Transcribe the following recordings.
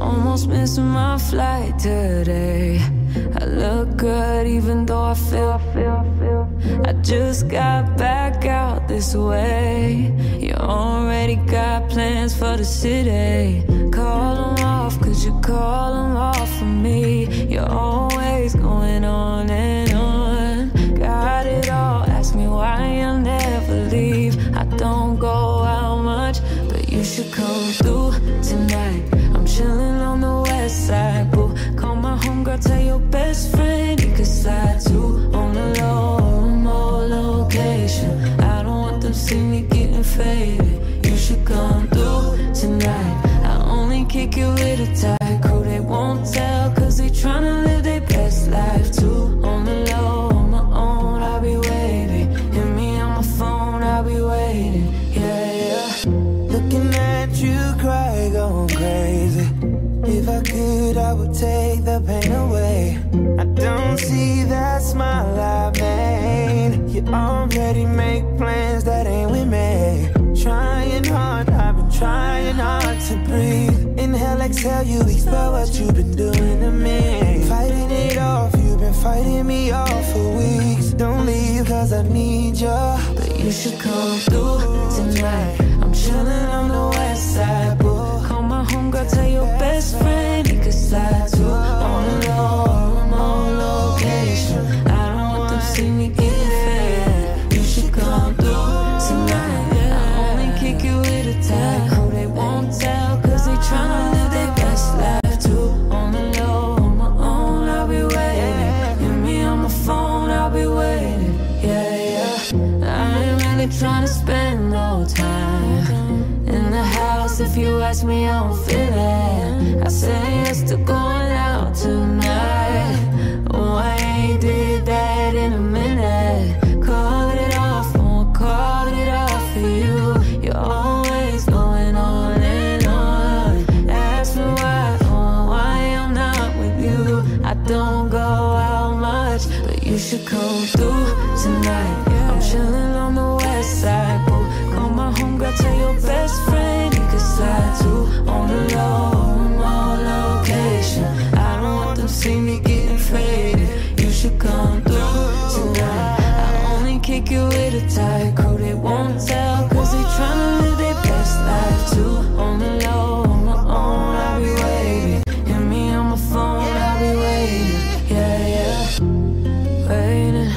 almost missing my flight today. I look good even though I feel I just got back out this way. You already got plans for the city. Call them off, cause you call them off for me. You're always going on and on. Got it all, ask me why I'll never leave. I don't go out much, but you should come through tonight. I'm chilling on the west side, boo. Call my homegirl, tell your best friend he could slide too. On the low, remote location. I don't want them see me getting faded. You should come through tonight. I only kick it with a tight crew. They won't tell cause they tryna live their best life too. On the low, on my own, I'll be waiting. Hit me on my phone, I'll be waiting. Yeah, yeah. Looking at you cry, going crazy. If I could, I would take the pain away. I don't see that smile I made. You already make plans that ain't with me. Trying hard, I've been trying hard to breathe. Inhale, exhale, you expel what you've been doing to me. Fighting it off, you've been fighting me off for weeks. Don't leave cause I need you, but you should come through tonight. I'm chilling on the west side, boo. Call my homegirl, tell your best friend he could slide too. On the low, remote location. I don't want them see me getting fed. You should come through tonight. I only kick you with a tag. Who they won't tell cause they tryna live their best life too. On the low, on my own, I'll be waiting. Hit me on my phone, I'll be waiting. Yeah, yeah. I ain't really tryna spend no time in the house. If you ask me, I don't feel it. I say yes to going out tonight. Oh, I ain't did that in a minute. Call it off, won't call it off for you. You're always going on and on. Ask me why, oh, why I'm not with you. I don't go out much, but you should come through tonight. I'm chilling on the west side, boo. Call my homegirl, tell your best friend he could slide too. On the low, remote location. I don't want them see me getting faded. You should come through tonight. I only kick you with a tight crew. They won't tell cause they tryna live their best life too. On the low, on my own, I'll be waiting. Hit me on my phone, I'll be waiting. Yeah, yeah, waiting.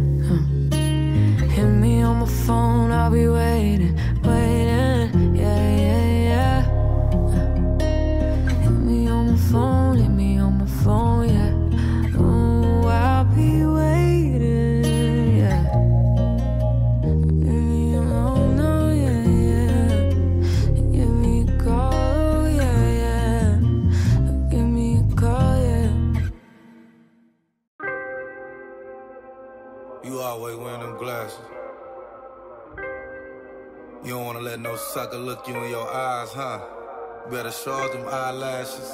Hit me on my phone, I'll be waiting, waiting. Yeah, yeah, yeah. Hit me on my phone, hit me on my phone, yeah. Ooh, I'll be waiting, yeah. Oh no, yeah, yeah. Give me a call, yeah, yeah. Give me a call, yeah. You always wearing them glasses. You don't wanna let no sucker look you in your eyes, huh? Better show off them eyelashes.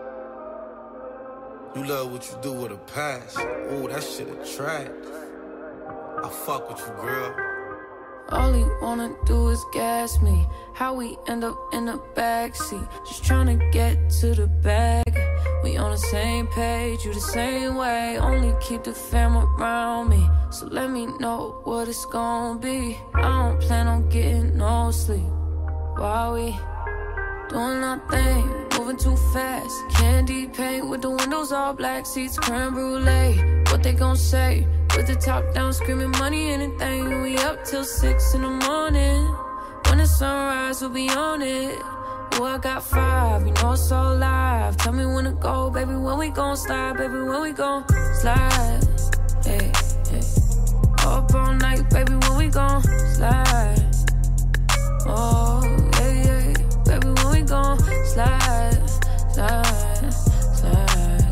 You love what you do with a passion. Ooh, that shit attractive. I fuck with you, girl. All he wanna do is gas me. How we end up in the backseat, just tryna get to the bag. We on the same page, you the same way. Only keep the fam around me, so let me know what it's gon' be. I don't plan on getting no sleep while we doing nothing, moving too fast. Candy paint with the windows all black, seats creme brulee. What they gon' say? With the top down, screaming money, anything. We up till 6 in the morning. When the sunrise, we'll be on it. Oh, I got 5, you know it's all live. Tell me when to go, baby, when we gon' slide. Baby, when we gon' slide. Hey, hey. Up all night, baby, when we gon' slide. Oh, yeah, yeah. Baby, when we gon' slide, slide, slide,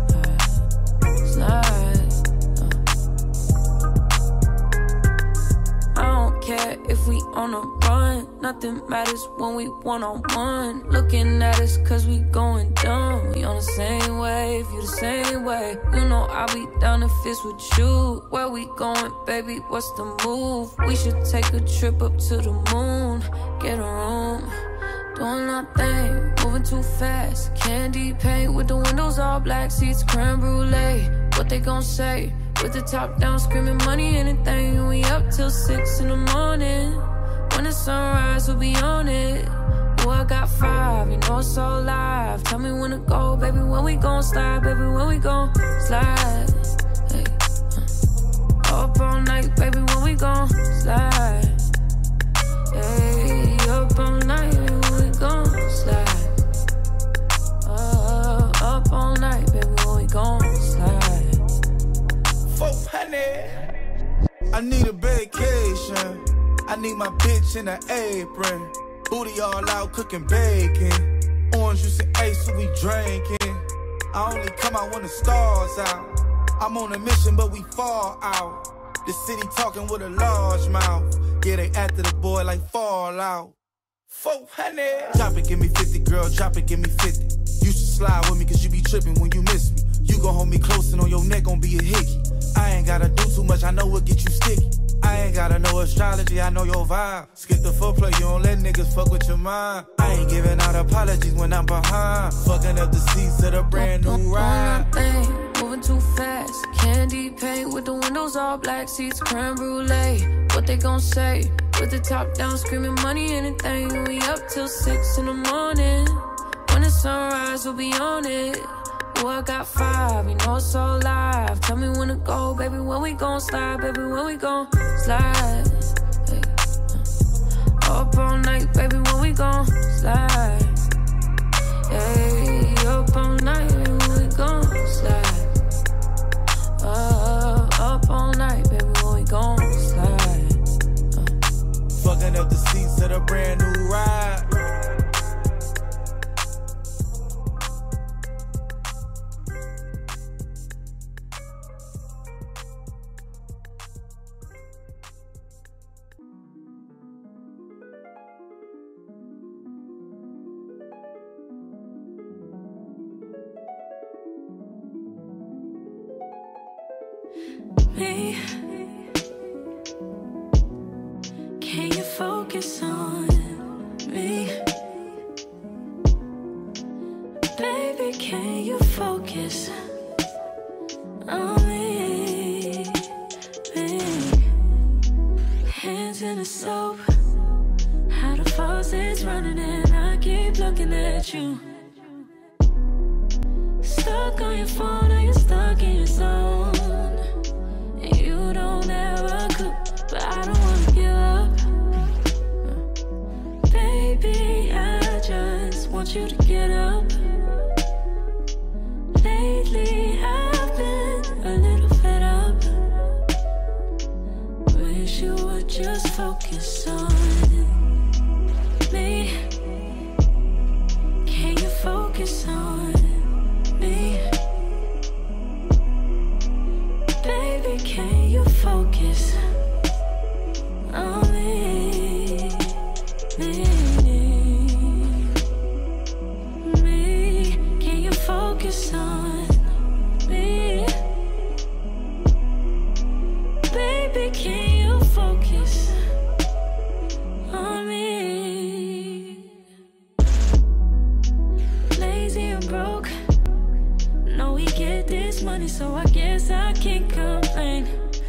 slide. I don't care if we on a run. Nothing matters when we one-on-one. Looking at us cause we going dumb. We on the same wave, you the same way. You know I'll be down if it's with you. Where we going, baby, what's the move? We should take a trip up to the moon. Get a room, doing nothing, moving too fast. Candy paint with the windows all black, seats creme brulee. What they gon' say? With the top down, screaming money, anything. We up till 6 in the morning. When the sunrise, we'll be on it. Oh, I got 5, you know it's so live. Tell me when to go, baby, when we gon' slide. Baby, when we gon' slide. Hey, up all night, baby, when we gon' slide. Hey, up all night, baby, when we gon' slide. Up all night, baby, when we gon' slide. 400. I need a vacation. I need my bitch in an apron. Booty all out cooking bacon. Orange juice and ace, so we drinking. I only come out when the stars out. I'm on a mission, but we fall out. The city talking with a large mouth. Yeah, they after the boy like Fallout. 400. Drop it, give me 50, girl, drop it, give me 50. You should slide with me, cause you be tripping when you miss me. You gon' hold me close and on your neck gon' be a hickey. I ain't gotta do too much, I know what get you sticky. I ain't gotta know astrology, I know your vibe. Skip the foreplay, you don't let niggas fuck with your mind. I ain't giving out apologies when I'm behind. Fucking up the seats of the brand new ride. Moving too fast, candy paint with the windows all black, seats creme brulee. What they gon' say? With the top down, screaming money, anything. We up till 6 in the morning. When the sunrise, we'll be on it. Oh, I got 5, you know it's so live. Tell me when to go, baby, when we gon' slide. Baby, when we gon' slide. Hey, up all night, baby, when we gon' slide. Hey, up all night, baby, when we gon' slide. Up all night, baby, when we gon' slide. Fucking up the seats of the brand new ride. Me, can you focus on me? Baby, can you focus on me? Hands in the soap, how the faucet's running and I keep looking at you. Stuck on your phone or you're stuck in your zone. You don't ever cook, but I don't wanna give up. Baby, I just want you to get up. Lately, I've been a little fed up. Wish you would just focus on me. Can you focus on me? Baby, can you focus on me? Can you focus on me? Baby, can you focus on me? Lazy and broke, know we get this money, so I guess I can't complain.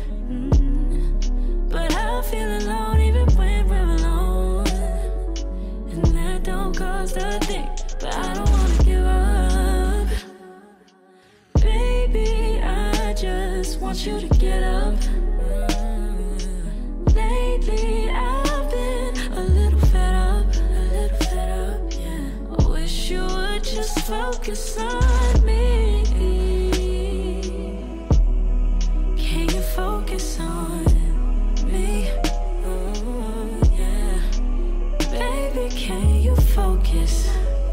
But I feel alone even when we're alone, and that don't cost a thing, but I don't wanna give up. Baby, I just want you to get up. Lately, I've been a little fed up, yeah. I wish you would just focus on me. Can you focus on me? Oh, yeah. Baby, can you focus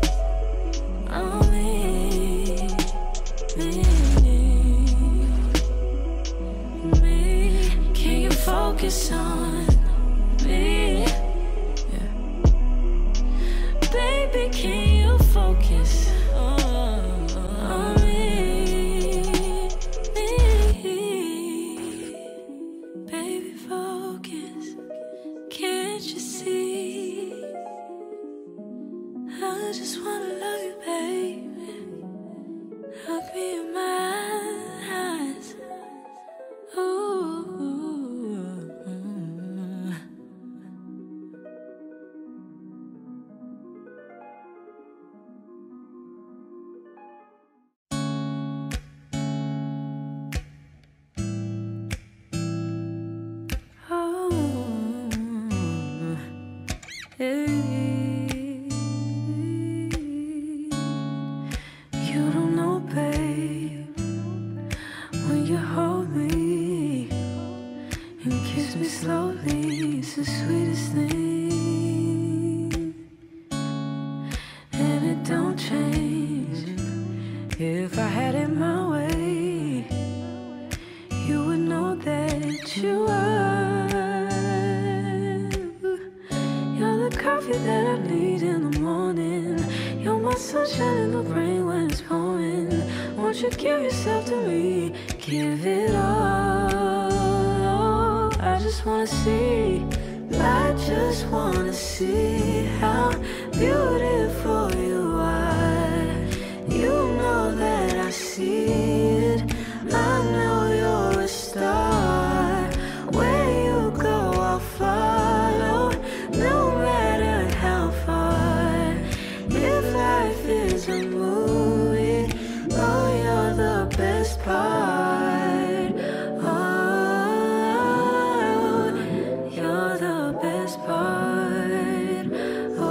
on me? Can you focus on me? Yeah. Baby, can you focus on me? Baby, focus. Can't you see You don't know, babe, when you hold me and kiss me slowly, it's the sweetest thing. And it don't change. If I had it my way, you would know that you are. You're the coffee that I need in the morning. You're my sunshine in the rain when it's pouring. Won't you give yourself to me? Give it all. I just wanna see. I just wanna see how beautiful you are. You know that I see it. I know you're a star. Where you go, I'll follow, no matter how far. If life is a movie, oh, you're the best part. Oh, you're the best part. Oh,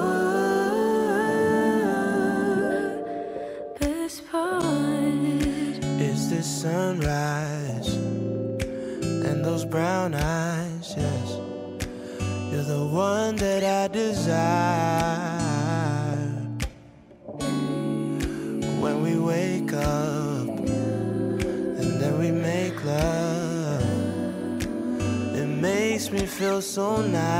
best part. Is this sunrise and those brown eyes? Yes, you're the one that I desire. When we wake up and then we make love, it makes me feel so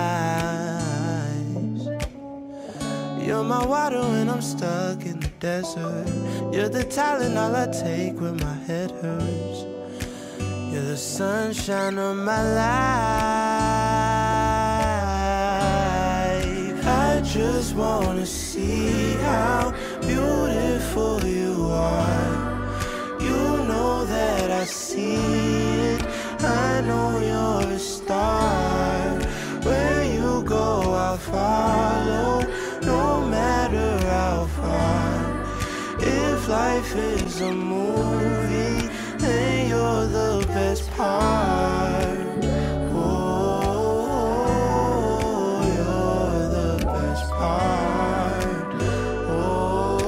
nice. You're my water when I'm stuck in the desert. You're the Tylenol I take when my head hurts. You're the sunshine of my life. I just wanna see how beautiful you are. You know that I see it. I know you're a star. Where you go, I'll follow, no matter how far. If life is a movie, then you're the best part. Oh, you're the best part. Oh,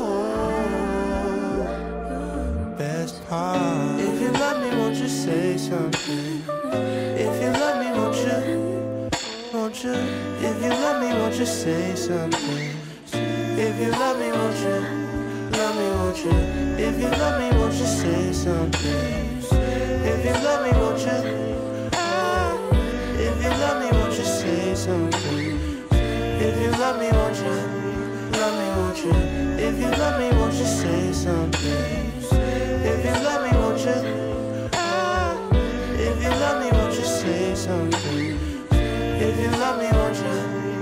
best part. If you love me, won't you say something? If you love me, won't you? Won't you? If you love me, won't you say something? If you love me, won't you? Love me, won't you? If you love me, won't you say something? If you love me, won't you? If you love me, won't you say something? If you love me, won't you? Love me, won't you? If you love me, won't you say something? If you love me, won't you? If you love me, won't you say something? If you love me, won't you?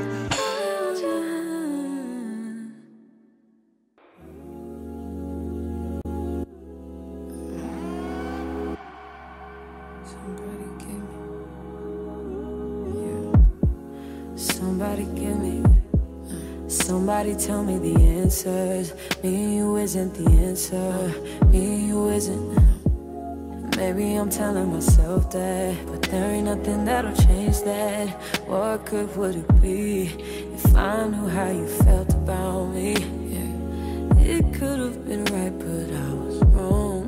Somebody tell me the answers. Me and you isn't the answer. Me and you isn't. Maybe I'm telling myself that, but there ain't nothing that'll change that. What good would it be if I knew how you felt about me? Yeah. It could have been right, but I was wrong.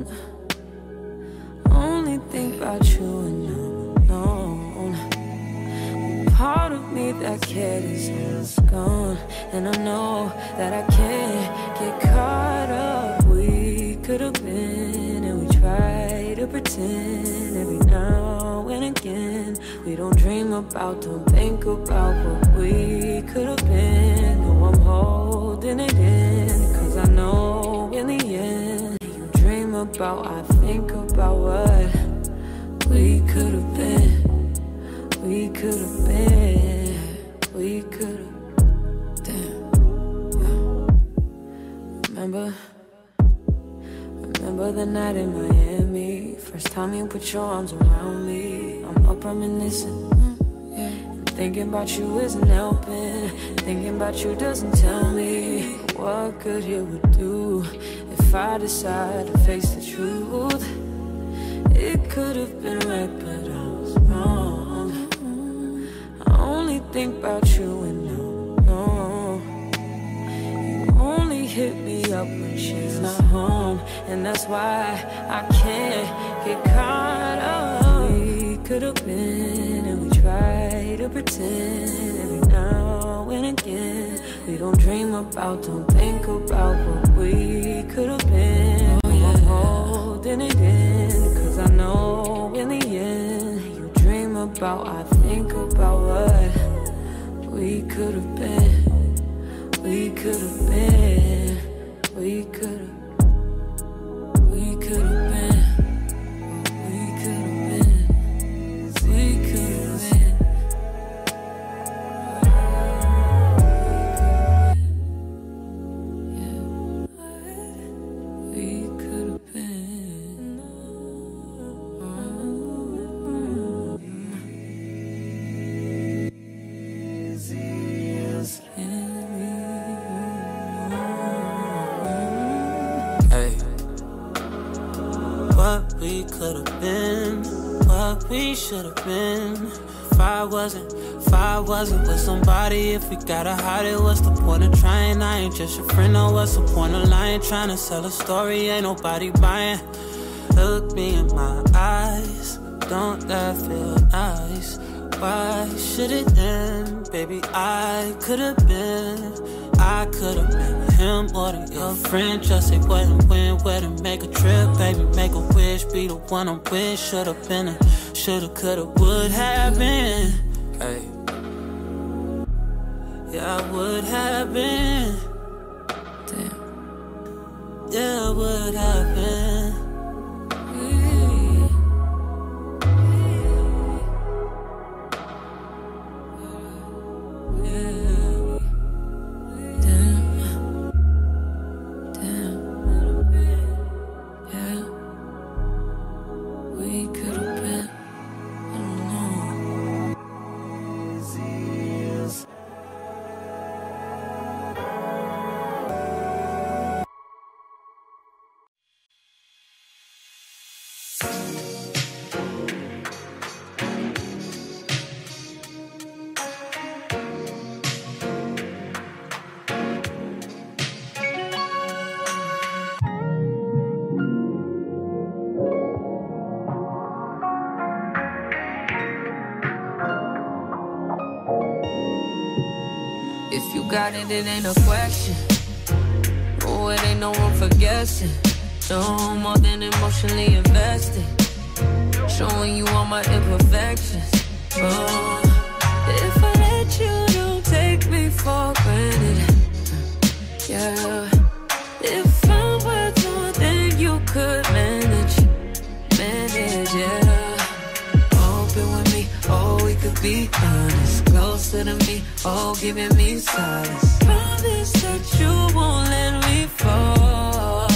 Only think about you and I'm alone. Part of me that cared is gone, and I know that I can't get caught up. We could have been, and we try to pretend every now and again. We don't dream about, don't think about what we could have been. No, I'm holding it in, 'cause I know in the end, you dream about, I think about what we could have been. We could have been, we could have, damn, yeah. Remember the night in Miami, first time you put your arms around me. I'm up reminiscing, yeah. And thinking about you isn't helping. Thinking about you doesn't tell me what good it would do if I decide to face the truth. It could have been right, but I was wrong. I only think about you and I'm hit me up when she's not home, and that's why I can't get caught up. We could've been, and we try to pretend every now and again. We don't dream about, don't think about what we could've been. Oh, yeah. I'm holding it in, cause I know in the end you dream about, I think about what we could've been. We could've been, we could've been, we could've been, we could've been. We could've been, what we should've been. If I wasn't with somebody, if we gotta hide it, what's the point of trying? I ain't just your friend, no, what's the point of lying? Trying to sell a story, ain't nobody buying. Look me in my eyes, don't that feel nice? Why should it end? Baby, I could've been him or than your friend. Just say what and when, where to make a trip. Baby, make a wish, be the one I'm with. Should've been a, shoulda, coulda, would have been. Hey. Yeah, I would have been. Damn. Yeah, I would have been. If you got it, it ain't a question. Oh, it ain't no room for guessing. No more than emotionally invested. Showing you all my imperfections. Oh, if I let you, don't take me for granted. Yeah. If I'm worth more than you could manage, yeah. Open with me, oh, we could be honest. Closer to me, oh, giving me solace. Promise that you won't let me fall.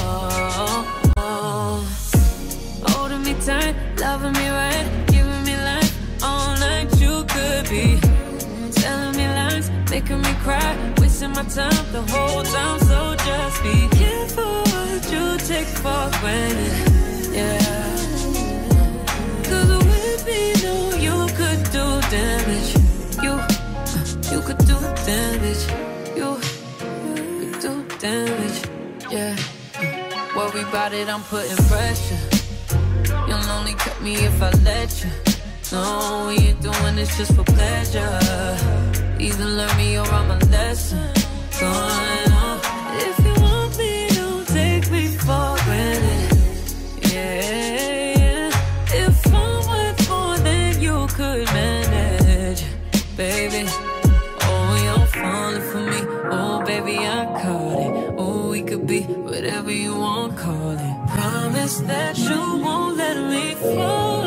Holding me tight, loving me right, giving me life all night. You could be telling me lies, making me cry, wasting my time the whole time. So just be careful what you take for granted. Yeah. Cause with me, no, you could do damage. You could do damage. You could do damage. Yeah. Worry about it, I'm putting pressure. You'll only cut me if I let you. No, we ain't doing this just for pleasure. Either learn me or I'm a lesson. Going on. If you want me, don't take me for granted. Yeah. If I'm worth more than you could manage, baby. Oh, you're falling for me. Oh, baby, I caught it. Oh, we could be whatever you want, call it. Promise that you won't let me fall.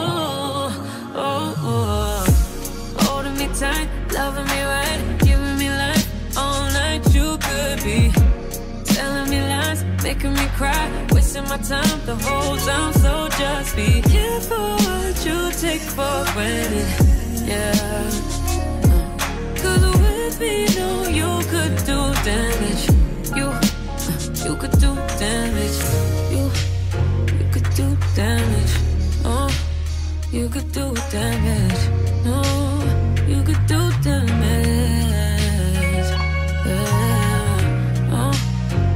Holding me tight, loving me right, giving me life all night. You could be telling me lies, making me cry, wasting my time the whole time. So just be careful what you take for granted. Yeah. Cause with me, no, you could do damage. You could do damage. You could do damage. Oh, you could do damage. No, you could do damage. Yeah. Oh,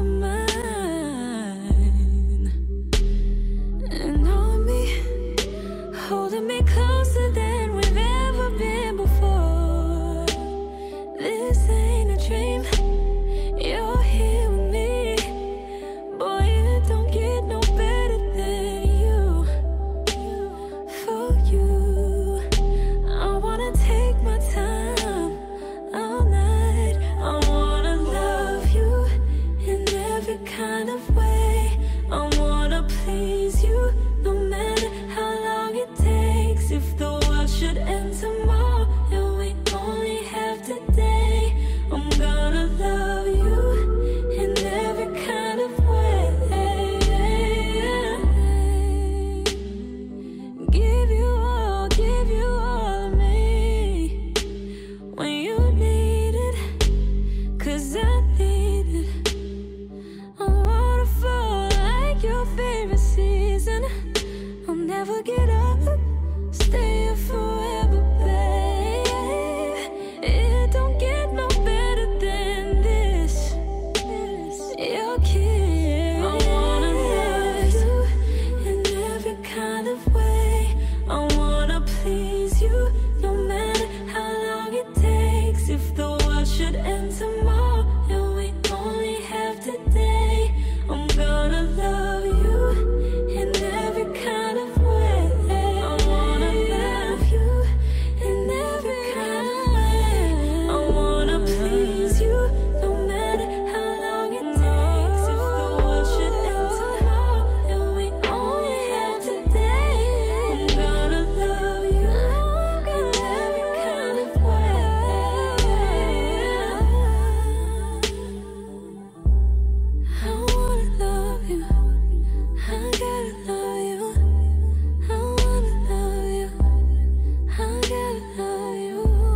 mine. And on me, holding me closer than we've ever been before. This ain't a dream, you're here with me. Boy, it don't get no better than you. For you, I wanna take my time all night. I wanna love you in every kind of way. I wanna please you no matter how long it takes. If the world should end tomorrow and we only have today, I'm gonna love you in every kind of way. Give you all of me when you need it, 'cause I need it. A waterfall like your favorite season. I'll never get up, stay here forever, babe. It don't get no better than this. Your kiss. I wanna love you in every kind of way. I wanna please you no matter how long it takes. If the world should end tomorrow and we only have today, I'm gonna love you in every kind of way. I wanna love you in every kind of way. I wanna please you no matter how long it takes. If the world should end tomorrow and we only have today, I'm gonna love you in every kind of way. I wanna love you, I gotta love you. I wanna love you, I gotta love you.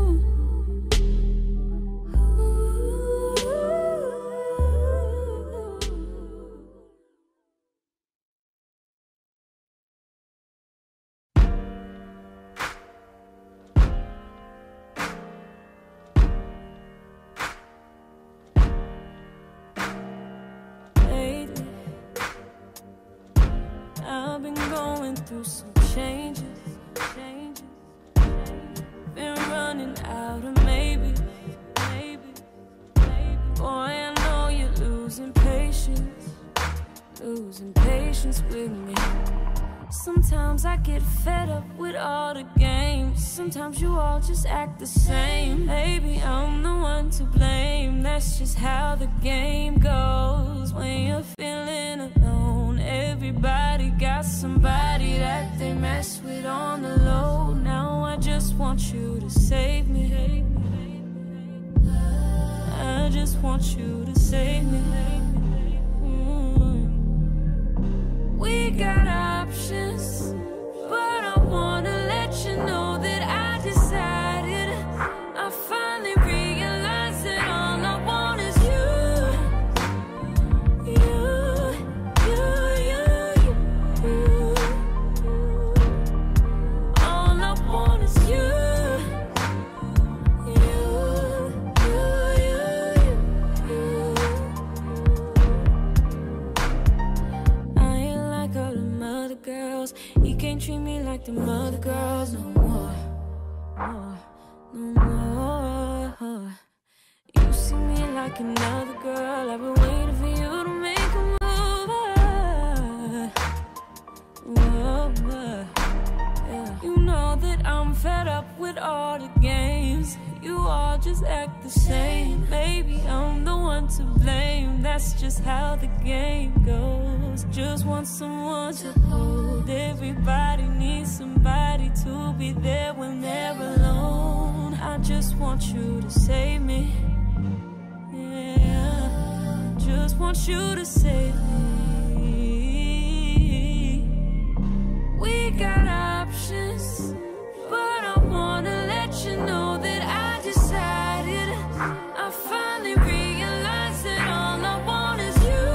Lately, I've been going through some changes. Been running out of maybe. Boy, I know you're losing patience with me. Sometimes I get fed up with all the games. Sometimes you all just act the same. Maybe I'm the one to blame. That's just how the game goes. When you're feeling alone, everybody got somebody that they mess with on the low. Now I just want you to save me. I just want you to save me. We got options, but I wanna let you know that I decided. I finally realized that all I want is you. All I want is you. I ain't like all them other girls. You can't treat me like them other girls no more. No more. You see me like another girl. I've been waiting for you to make a move. Yeah. You know that I'm fed up with all the games. You all just act the same. Maybe I'm the one to blame. That's just how the game goes. Just want someone to hold. Everybody needs somebody to be there when they're alone. I just want you to save me. Yeah, just want you to save me. We got options, but I wanna let you know that I decided. I finally realized that all I want is you,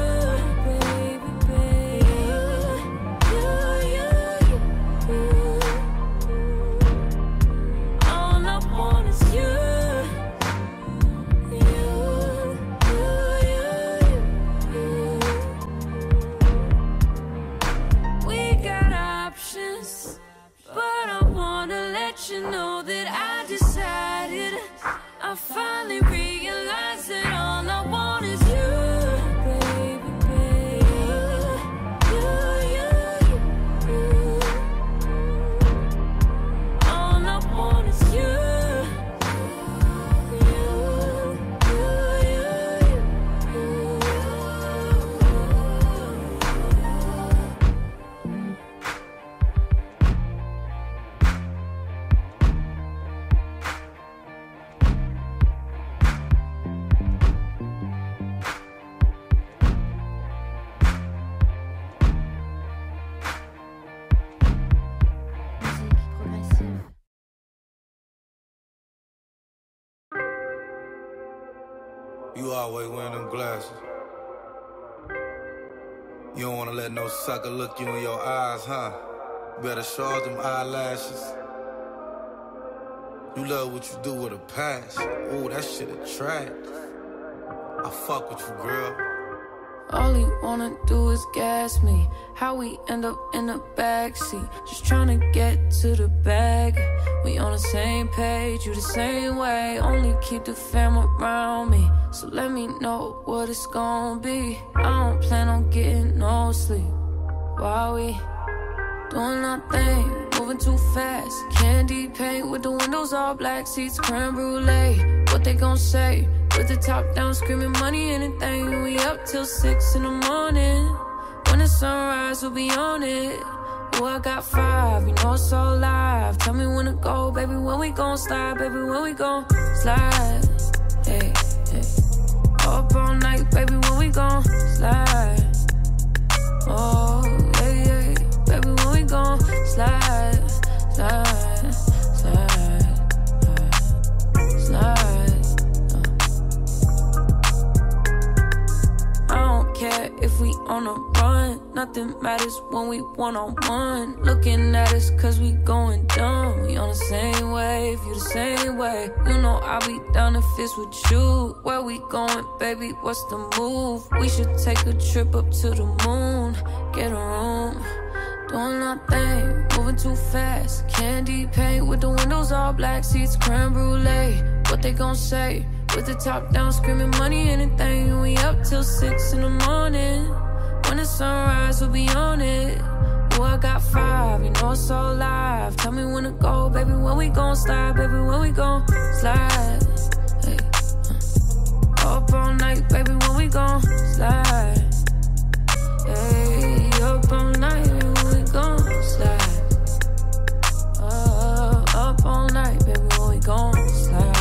baby. All I want is you. You always wearing them glasses. You don't wanna let no sucker look you in your eyes, huh? Better show off them eyelashes. You love what you do with a passion. Ooh, that shit attract. I fuck with you, girl. All he wanna do is gas me. How we end up in the backseat, just tryna get to the bag. We on the same page, you the same way. Only keep the fam around me, so let me know what it's gon' be. I don't plan on getting no sleep while we doing our thing, moving too fast. Candy paint with the windows all black, seats creme brulee. What they gon' say? With the top down, screaming money, anything. We up till 6 in the morning. When the sunrise, we'll be on it. Ooh, I got 5, you know it's all live. Tell me when to go, baby, when we gon' slide. Baby, when we gon' slide. Hey, hey. Up all night, baby, when we gon' slide. Oh, hey, hey. Baby, when we gon' slide, slide, slide, slide. I don't care if we on a run, nothing matters when we one-on-one. Looking at us cause we going dumb. We on the same wave, you the same way. You know I'll be down if it's with you. Where we going, baby, what's the move? We should take a trip up to the moon, get a room. Doing our thing, moving too fast. Candy paint with the windows all black, seats creme brulee. What they gon' say? With the top down, screaming money, anything. We up till 6 in the morning. When the sunrise, we'll be on it. Ooh, I got 5, you know it's all live. Tell me when to go, baby, when we gon' slide. Baby, when we gon' slide. Hey, up all night, baby, when we gon' slide. Hey, up all night, baby, when we gon' slide. Up all night, baby, when we gon' slide.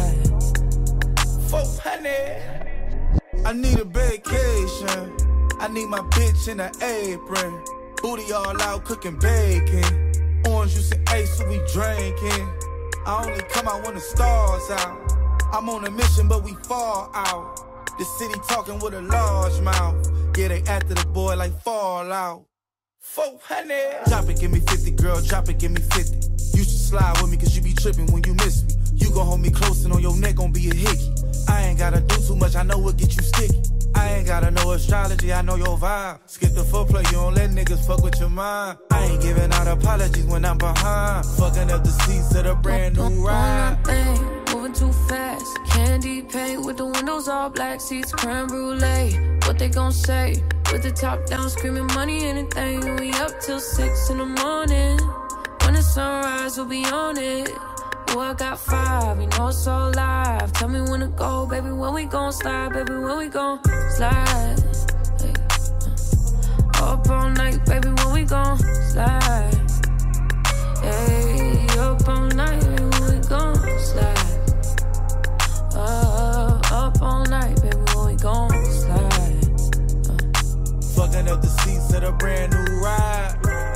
400. I need a vacation. I need my bitch in an apron. Booty all out cooking bacon. Orange juice and ace, so we drinking. I only come out when the stars out. I'm on a mission, but we fall out. The city talking with a large mouth. Yeah, they after the boy like Fallout. 400. Drop it, give me 50, girl, drop it, give me 50. You should slide with me, cause you be tripping when you miss me. You gon' hold me close and on your neck gon' be a hickey. I ain't gotta do too much, I know what get you sticky. I ain't gotta know astrology, I know your vibe. Skip the foreplay, you don't let niggas fuck with your mind. I ain't giving out apologies when I'm behind. Fucking up the seats of the brand new ride. Moving too fast. Candy paint with the windows all black, seats creme brulee. What they gon' say? With the top down, screaming money, anything. We up till 6 in the morning. When the sunrise, we'll be on it. Ooh, I got 5, you know it's all live. Tell me when to go, baby, when we gon' slide. Baby, when we gon' slide. Hey, up all night, baby, when we gon' slide. Hey, up all night, baby, when we gon' slide. Up all night, baby, when we gon' slide. Fucking up the seats of the brand new ride.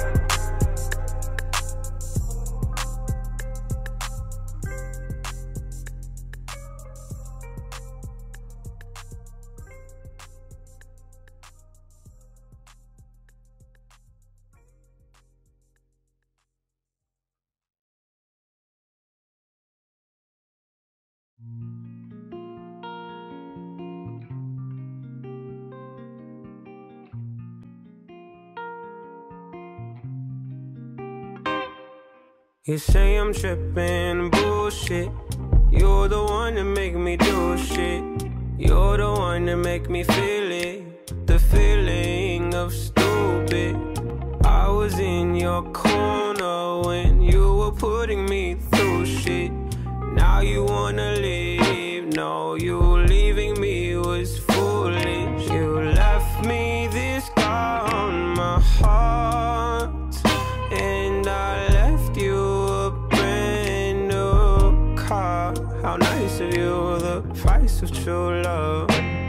You say I'm tripping, bullshit. You're the one that make me do shit. You're the one that make me feel it. The feeling of stupid. I was in your corner when you were putting me through shit. Now you wanna leave. No, you leaving me was foolish. You left me this scar on my heart, and I left you a brand new car. How nice of you, the price of true love.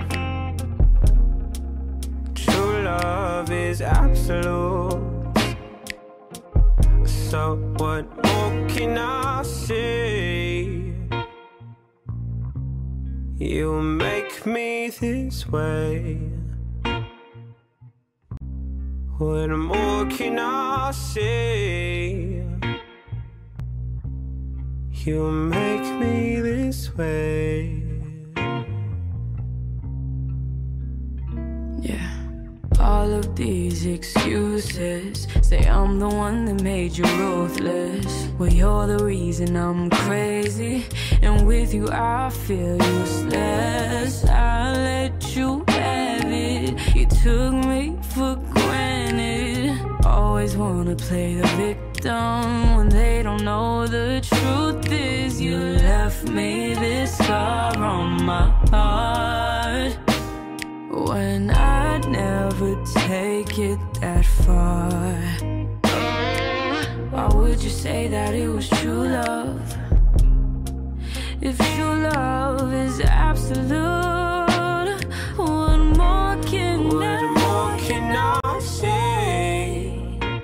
True love is absolute. So what more can I say? You make make me this way? What more can I say? You make me this way. Yeah. All of these excuses say I'm the one that made you ruthless. Well, you're the reason I'm crazy, and with you I feel useless. I let you have it, you took me for granted. Always wanna play the victim when they don't know the truth is you left me this scar on my heart, when I'd never take it that far. Why would you say that it was true love, if true love is absolute? What more can I say?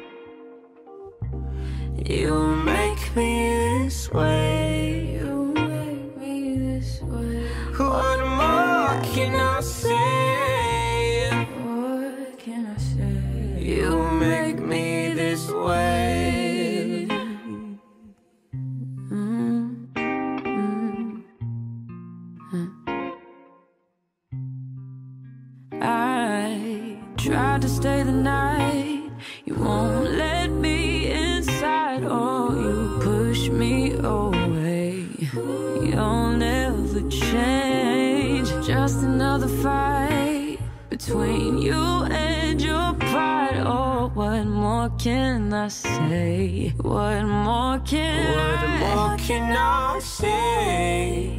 You make me this way. You make me this way. What more can I say? What can I say? You make me this way. I tried to stay the night, you won't let me inside. Oh, you push me away, you'll never change. Just another fight between you and your pride. Oh, what more can I say? What more can I say?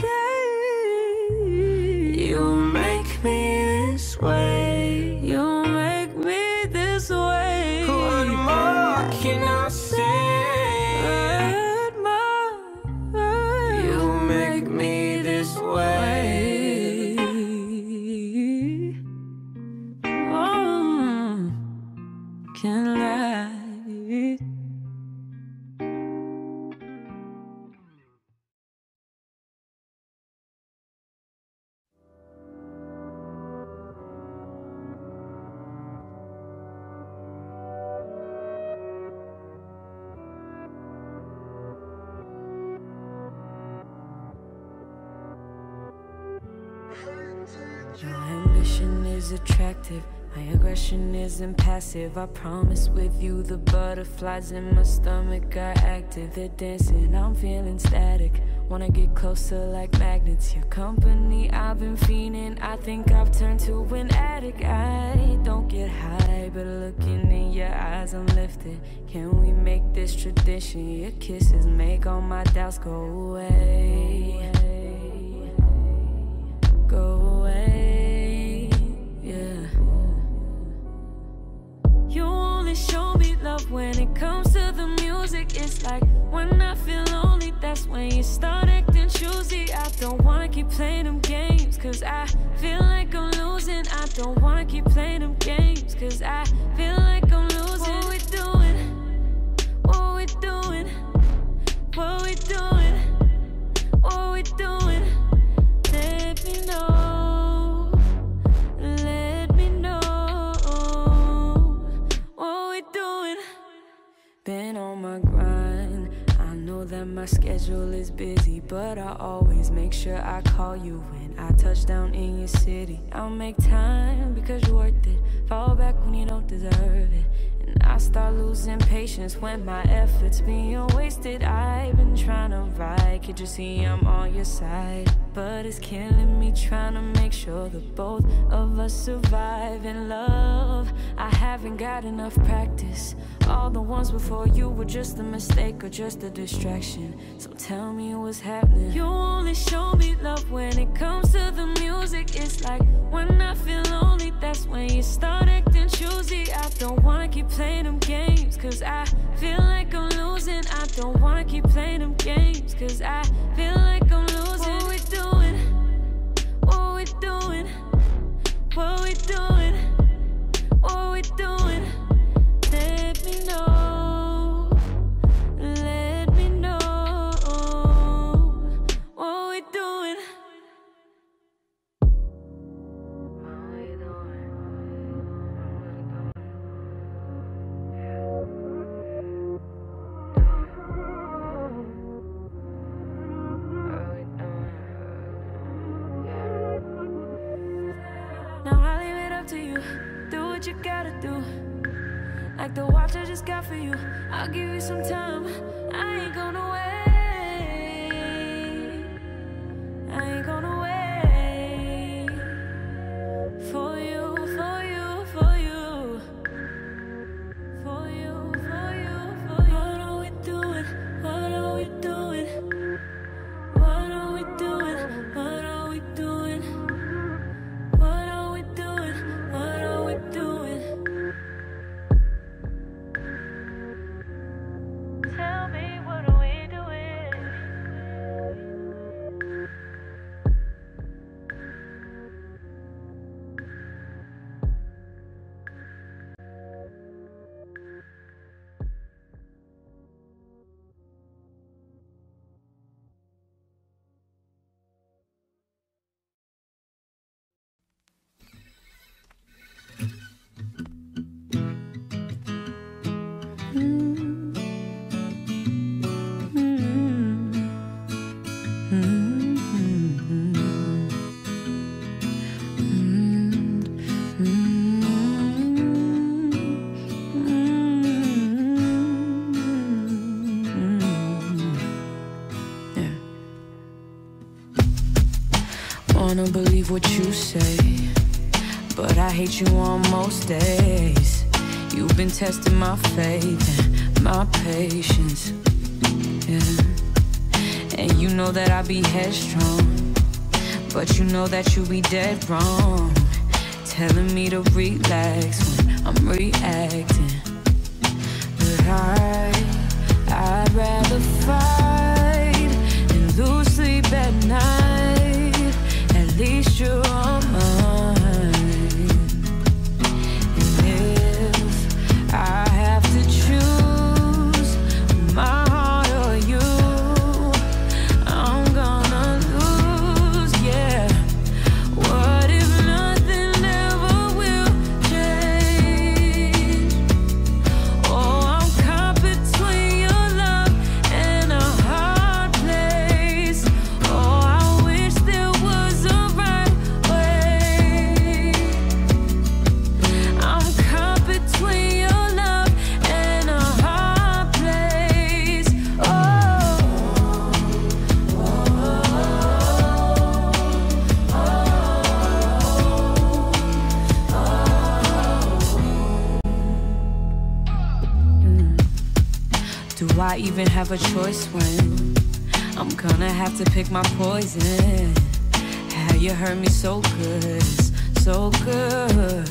You make me this way. You make me this way. What more can I say? What more? You make me this way. Oh, can I? My ambition is attractive, my aggression isn't passive. I promise with you the butterflies in my stomach are active. They're dancing, I'm feeling static. Wanna get closer like magnets. Your company, I've been fiending. I think I've turned to an addict. I don't get high, but looking in your eyes I'm lifted. Can we make this tradition? Your kisses make all my doubts go away. Go away, yeah. You only show me love when it comes to the music. It's like when I feel lonely, that's when you start acting choosy. I don't wanna keep playing them games, cause I feel like I'm losing. I don't wanna keep playing them games, cause I feel like I'm losing. What we doing? What we doing? What we doing? What we doing? Let me know, let me know what we doing. Been on my grind, I know that my schedule is busy, but I always make sure I call you when I touch down in your city. I'll make time because you're worth it, fall back when you don't deserve it. And I start losing patience when my efforts being wasted. I've been trying to ride, can't you see I'm on your side? But it's killing me trying to make sure that both of us survive in love. I haven't got enough practice. All the ones before you were just a mistake or just a distraction. So tell me what's happening. You only show me love when it comes to the music. It's like when I feel lonely, that's when you start acting choosy. I don't wanna keep playing them games, cause I feel like I'm losing. I don't wanna keep playing them games, cause I feel like I'm losing. What we doing? What we doing? What we doing? What we doing? Let me know, let me know what we doing. after you. Do what you gotta do. Like the watch I just got for you. I'll give you some time. I ain't gonna wait. I ain't gonna wait for you, for you, for you, for you, for you, for you. What are we doing? What are we doing? What are we doing? What are we doing? What are we doing? What are we doing? Tell me, what are we doing? Wanna believe what you say, but I hate you on most days. You've been testing my faith and my patience, yeah. And you know that I be headstrong, but you know that you be dead wrong. Telling me to relax when I'm reacting, but I'd rather fight and lose sleep at night. At least you're on mine. And if I have to choose my heart or you, I'm gonna lose, yeah. What if nothing ever will change? Oh, I'm caught between your love and a hard place. Oh, I wish there was a right way. I'm caught between your love and a hard place. Oh, do I even have a choice when I'm gonna have to pick my poison? How you hurt me so good, so good.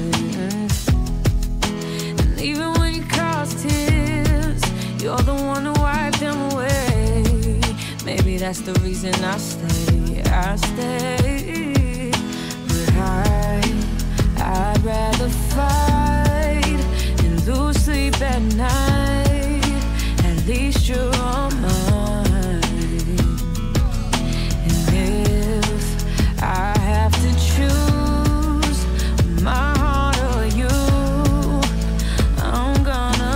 And even when you cause tears, you're the one to wipe them away. Maybe that's the reason I stay, But I'd rather fight and lose sleep at night. At least you're on mine. And if I have to choose my heart or you, I'm gonna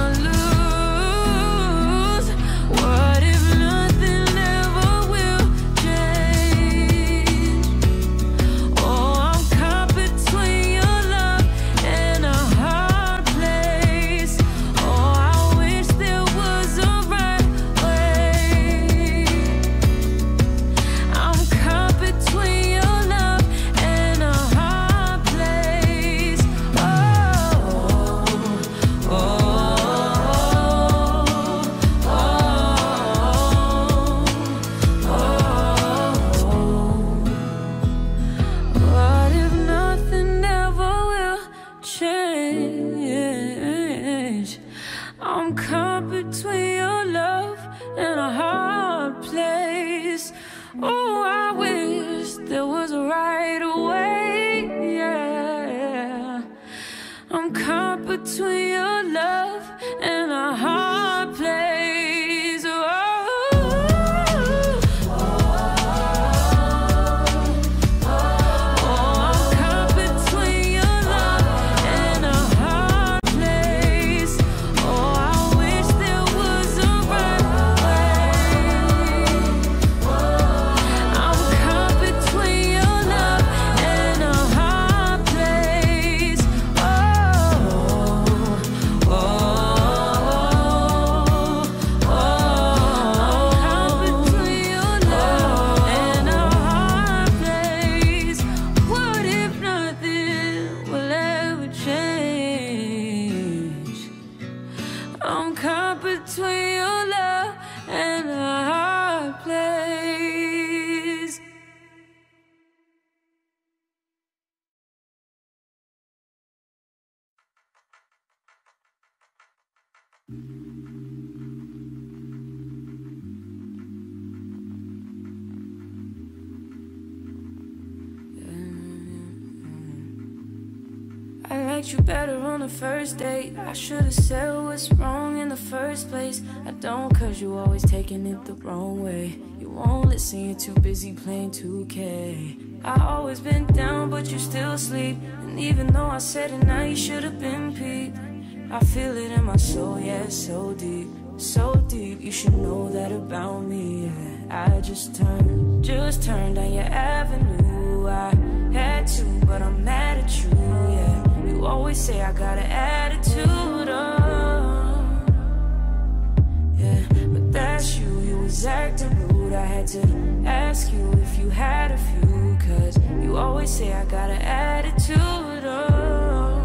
lose. What if nothing ever will change? Oh, I'm caught between your love and a hard place. Oh, I wish there was a right way. I'm caught between your love and a hard place. Oh, oh, oh, What if nothing ever will change? I'm caught between your love and a hard place. Oh, I wish there was a right way, yeah. I'm caught between your love and a hard place. Oh, I'm caught between your love and a hard place. Oh, I wish there was a right way. I'm caught between your love and a hard place. I liked you better on the first date. I should've said what's wrong in the first place. I don't, cause you always taking it the wrong way. You won't listen, you're too busy playing 2K. I always been down, but you still sleep. And even though I said it now, you should've been peeped. I feel it in my soul, yeah, so deep. So deep, you should know that about me, yeah. I just turned down your avenue. I had to, but I'm mad at you, yeah. You always say I got an attitude, oh, yeah. But that's you, you was acting rude. I had to ask you if you had a few, cause you always say I got an attitude, oh.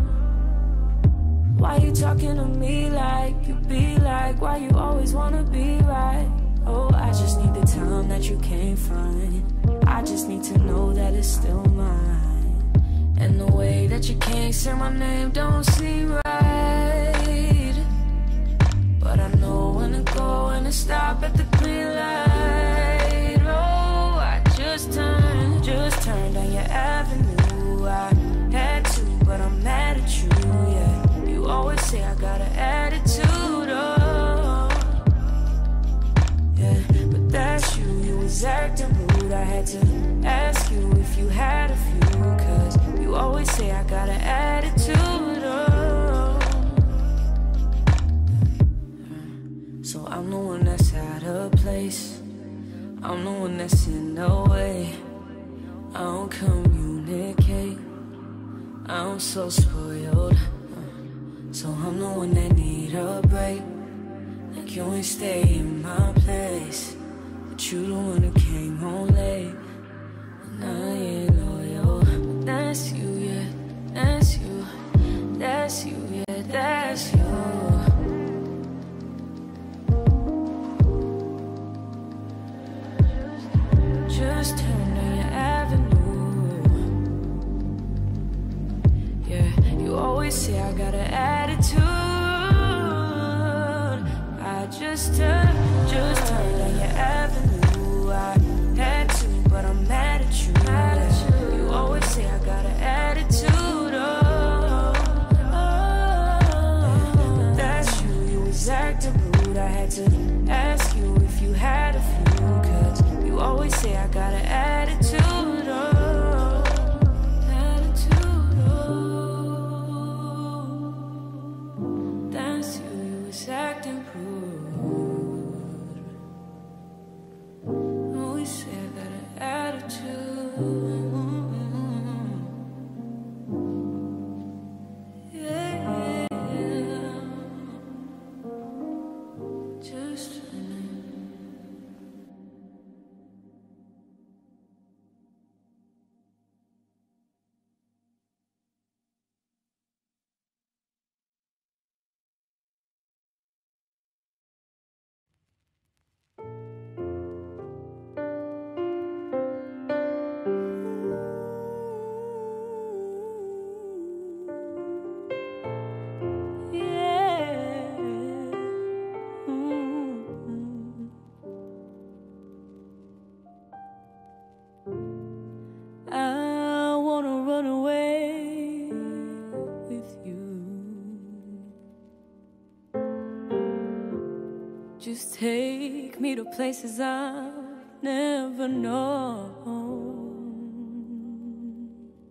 Why you talking to me like you be like? Why you always wanna be right? Oh, I just need the time that you can't find. I just need to know that it's still mine. And the way that you can't say my name don't seem right. But I know when to go and to stop at the green light. Oh, I just turned down your avenue. I had to, but I'm mad at you, yeah. You always say I got an attitude, oh, yeah. But that's you, you was acting rude. I had to ask you if you had a few, cause you always say I got an attitude, oh. So I'm the one that's out of place. I'm the one that's in the way. I don't communicate. I'm so spoiled. So I'm the one that need a break. Like you ain't stay in my place, but you the one that came home late. And I ain't loyal. But that's you, yeah, that's you. That's you, yeah, that's you. Just turn down your avenue. Yeah, you always say I got an attitude. I just turned down your avenue. I had to, but I'm mad at you. Yeah. You always say I got an attitude, oh, yeah. But that's you, you was acting rude. I had to ask you if you had a few, cause you always say I got an attitude, oh, attitude, oh. That's you, you was acting rude. Always say I got an attitude. Yeah, just I wanna run away with you. Just take me to places I've never known,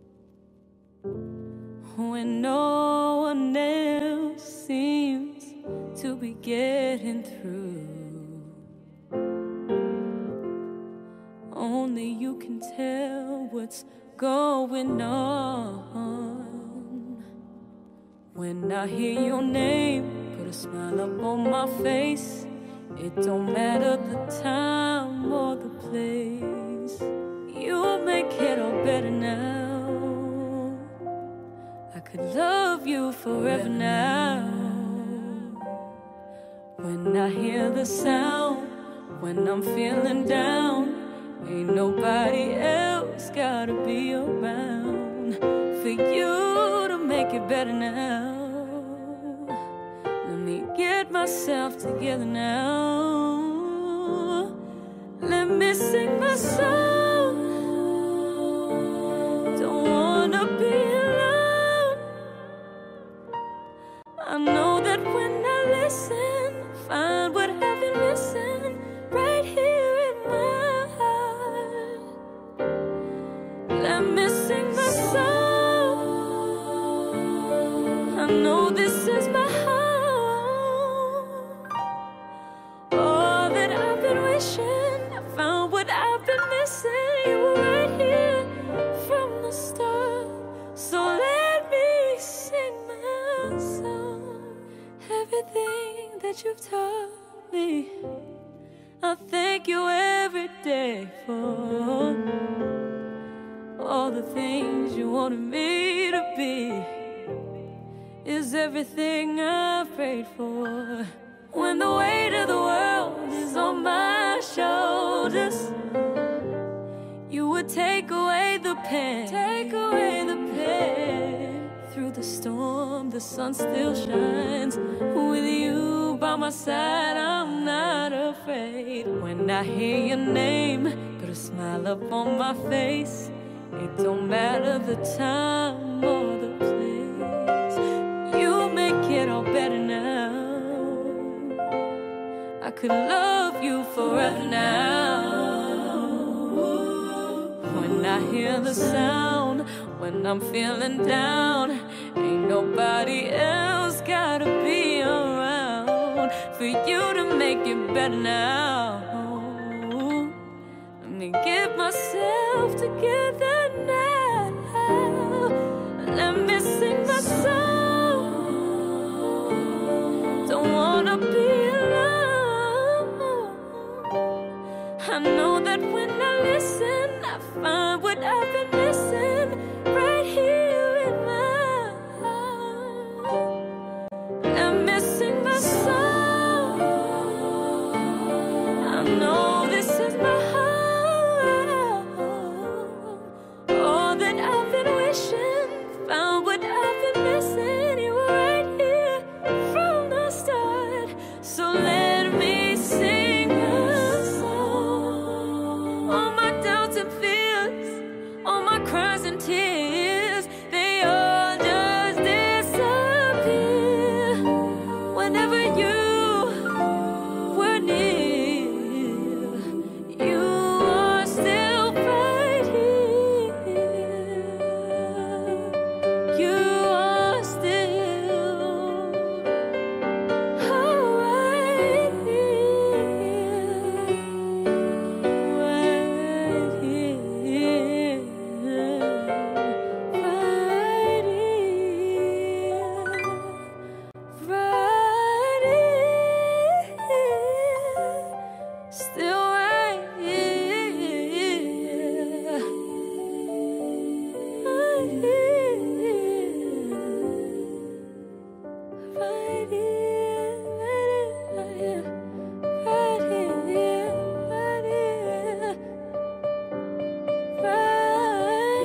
when no one else seems to be getting through. Only you can tell what's going on. When I hear your name, put a smile up on my face. It don't matter the time or the place. You make it all better now. I could love you forever now. When I hear the sound, when I'm feeling down, ain't nobody else gotta be around for you to make it better now. Let me get myself together now. Let me sing my song. Don't wanna be alone. I know that when I listen, find what I've been missing right here in my heart. Let me sing my song. I know this is my home. All that I've been wishing, I found what I've been missing. You were right here from the start. So let me sing my song. Everything that you've taught me, I thank you every day for. All the things you wanted me to be is everything I've prayed for. When the weight of the world is on my shoulders, you would take away the pain. Take away the pain. Through the storm, the sun still shines. With you by my side, I'm not afraid. When I hear your name, put a smile up on my face. It don't matter the time or the place. You make it all better now. I could love you forever now. When I hear the sound, when I'm feeling down, ain't nobody else gotta be around for you to make it better now. Let me get myself together now. Let me sing my song. Don't wanna be alone. I know that when I listen, I find what I've been missing right here in my heart. Let me sing my song. I know this is my heart. All that I've been wishing, found what I've been missing. You were right here from the start. So let me sing my song. All my doubts and fears, all my cries and tears, they all just disappear whenever you were near. You are still right here. You are still right here. Right here. Right here. Right here. Still right here. Right here. Right here. Right here. Right here. Right here. Right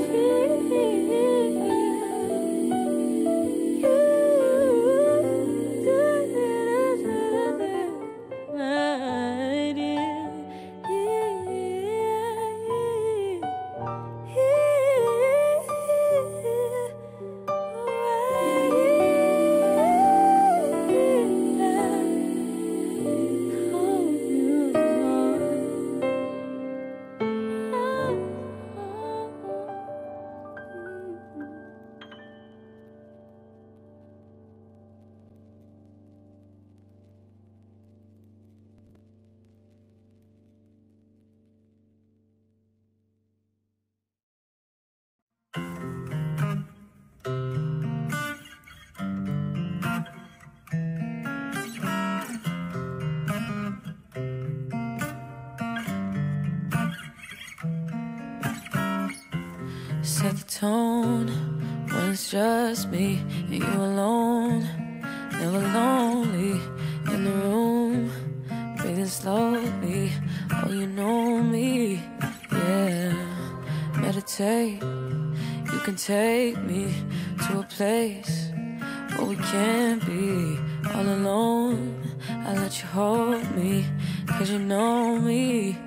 Set the tone when it's just me and you alone. Never lonely in the room, breathing slowly. Oh, you know me, yeah. Meditate, you can take me to a place where we can't be all alone. I let you hold me, 'cause you know me,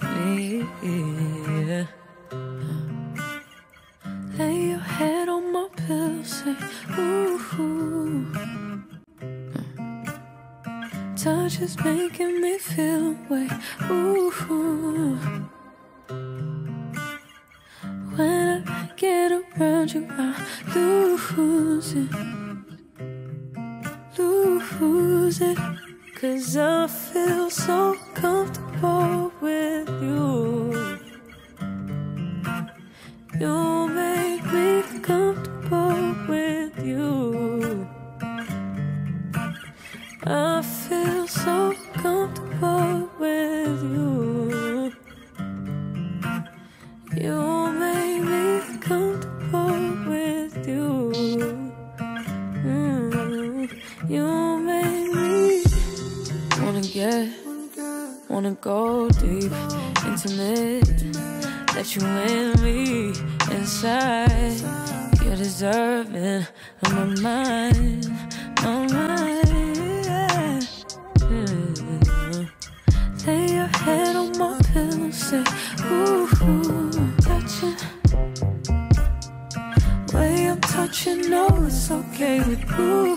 yeah. Lay your head on my pillow, say, ooh. Touch is making me feel away, ooh. When I get around you, I lose it, 'cause I feel so comfortable with you. You make me comfortable with you. I feel so comfortable with you. You make me comfortable with you. You make me wanna go deep, intimate, let you in me inside. You're deserving of my mind, yeah. Lay your head on my pillow, say, ooh, touching. Way I'm touching, no, it's okay with you.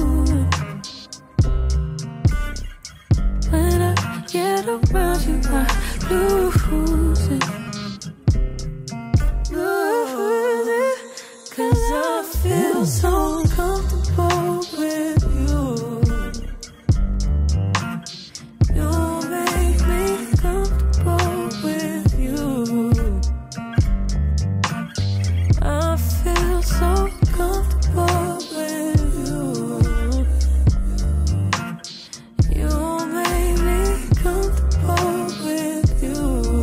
When I get around you, I lose it, 'cause I feel so comfortable with you. You make me comfortable with you. I feel so comfortable with you. You make me comfortable with you.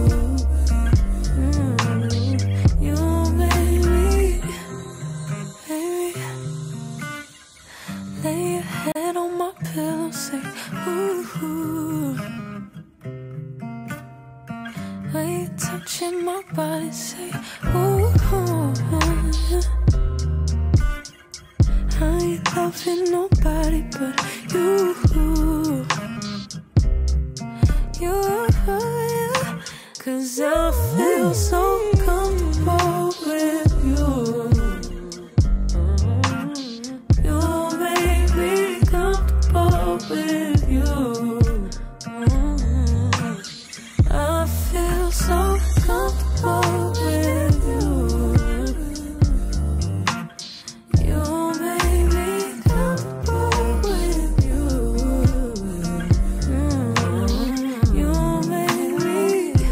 You make me, baby. Lay your head on my pillow, say, ooh. When you're touching my body, say, ooh. I ain't loving nobody but you. You, 'cause I feel so comfortable with you. You make me comfortable with you. I feel so comfortable with you. You make me comfortable with you. You make me,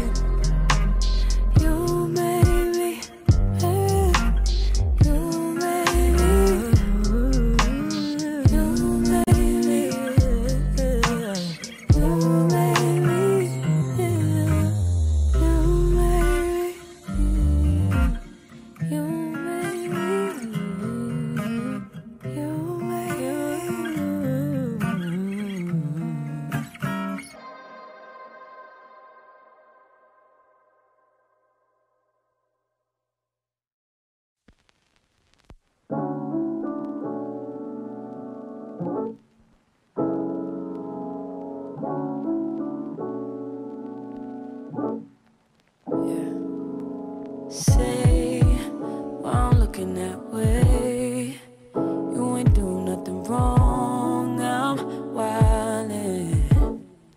you make me, baby. You make me, you make me, you make me, you say, while I'm looking that way, you ain't do nothing wrong, I'm wildin'.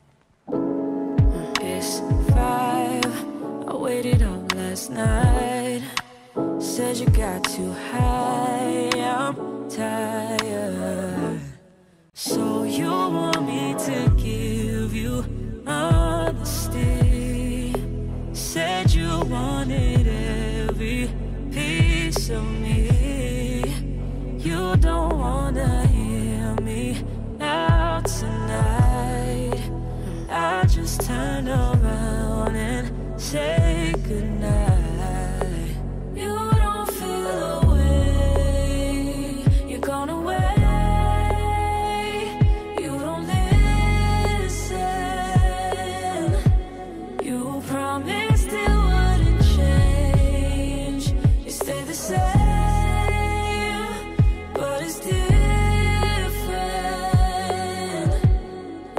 It's 5, I waited up last night. Said you got too high, I'm tired. So you want me to give you honesty. Said you wanted every piece of me. You don't wanna hear me out tonight. I just turn around and say goodnight. You don't feel the way you're gone away. You don't listen. You promised it wouldn't change. You stay the same, but it's different.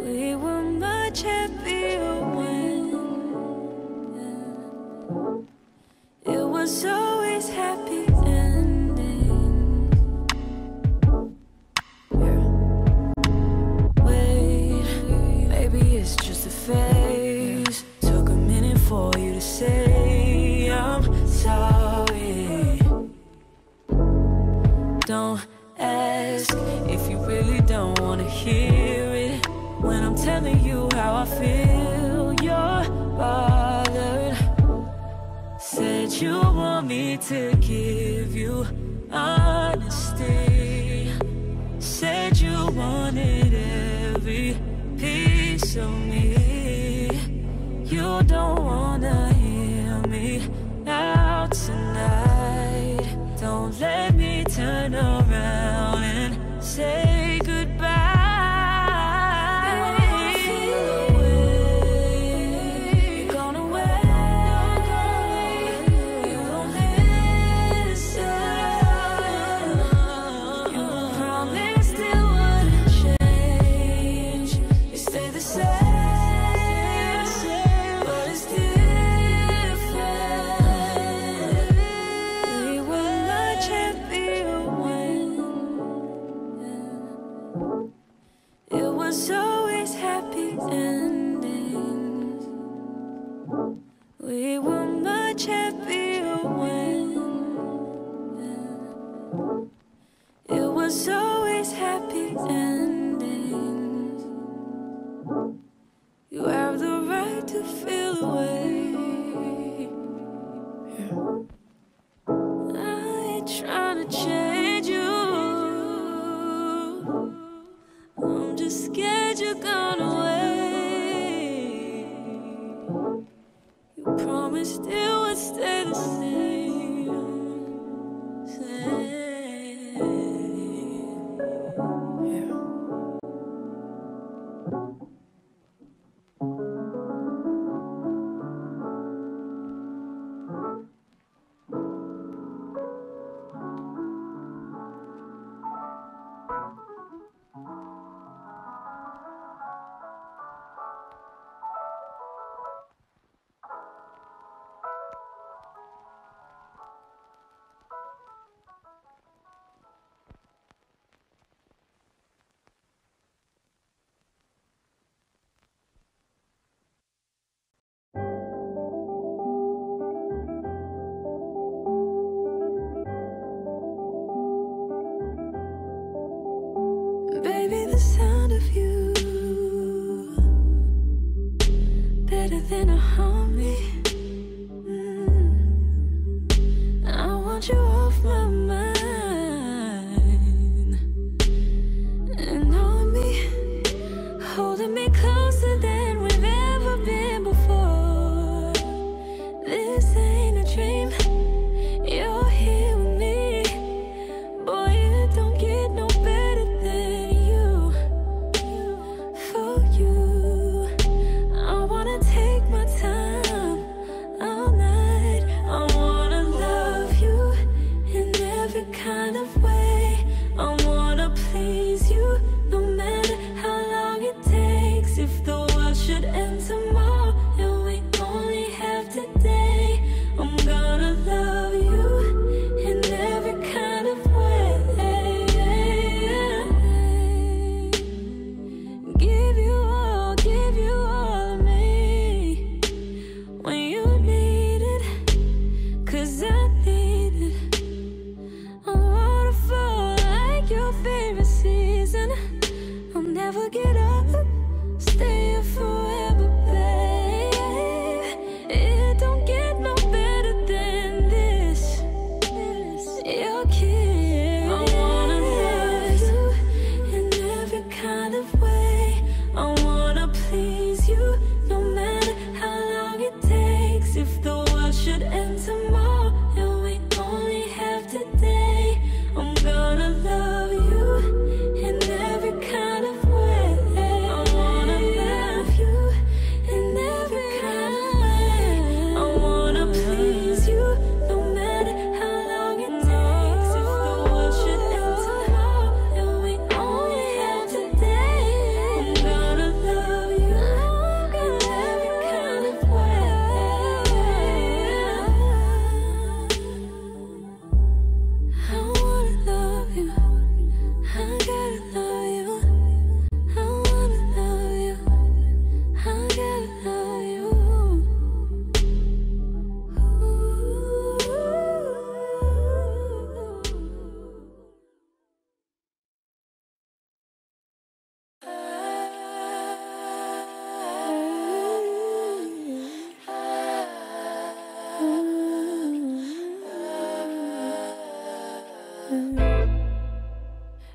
ask if you really don't wanna hear it. When I'm telling you how I feel, you're bothered. Said you want me to give you honesty. Said you wanted every piece of me. You don't wanna hear me out tonight. Don't let me turn around and say goodbye. We were much happier when it was always happy endings. You have the right to feel the way. I ain't trying to change you. I'm just scared you're gone away. Promised it would stay the same, yeah. Baby, the sound of you better than a harmony. I want you off my mind and on me, holding me closer than we've ever been before. This ain't a dream, you're here with me. Boy, it don't get no better than for you. I wanna take my time all night. I wanna love you in every kind of way. I wanna please you no matter how long it takes. If the world should end tomorrow and we only have today, I'm gonna love you in every kind of way. Give you all of me when you need it, 'cause I need it. A waterfall like your favorite season. I'll never get up, stay here forever, babe. It don't get no better than this. Your kiss. I wanna love you in every kind of way. I wanna please you no matter how long it takes. If the world should end tomorrow and we only have today, I'm gonna love you in every kind of way.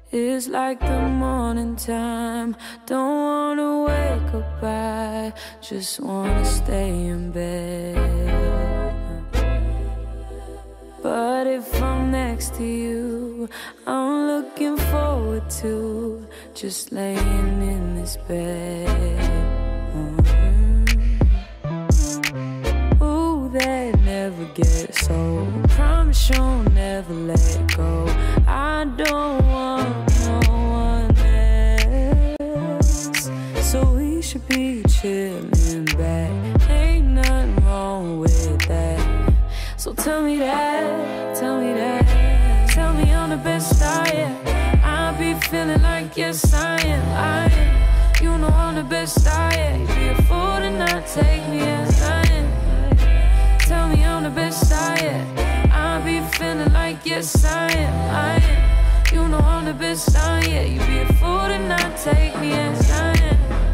It's like the morning time. Don't wanna wake up, I just wanna stay in bed. But if I'm next to you, I'm looking forward to just laying in this bed. Ooh, that never gets old. Promise you'll never let go. I don't want no one else, so we should be chilling back. Ain't nothing wrong with that. So tell me that, tell me that. Tell me I'm the best I am. I be feeling like yes I am, I am. You know I'm the best I am. You'd be a fool to not take me as I am. Tell me I'm the best I am. I be feeling like yes I am, I am. You know I'm the best I am. You'd be a fool to not take me as I am.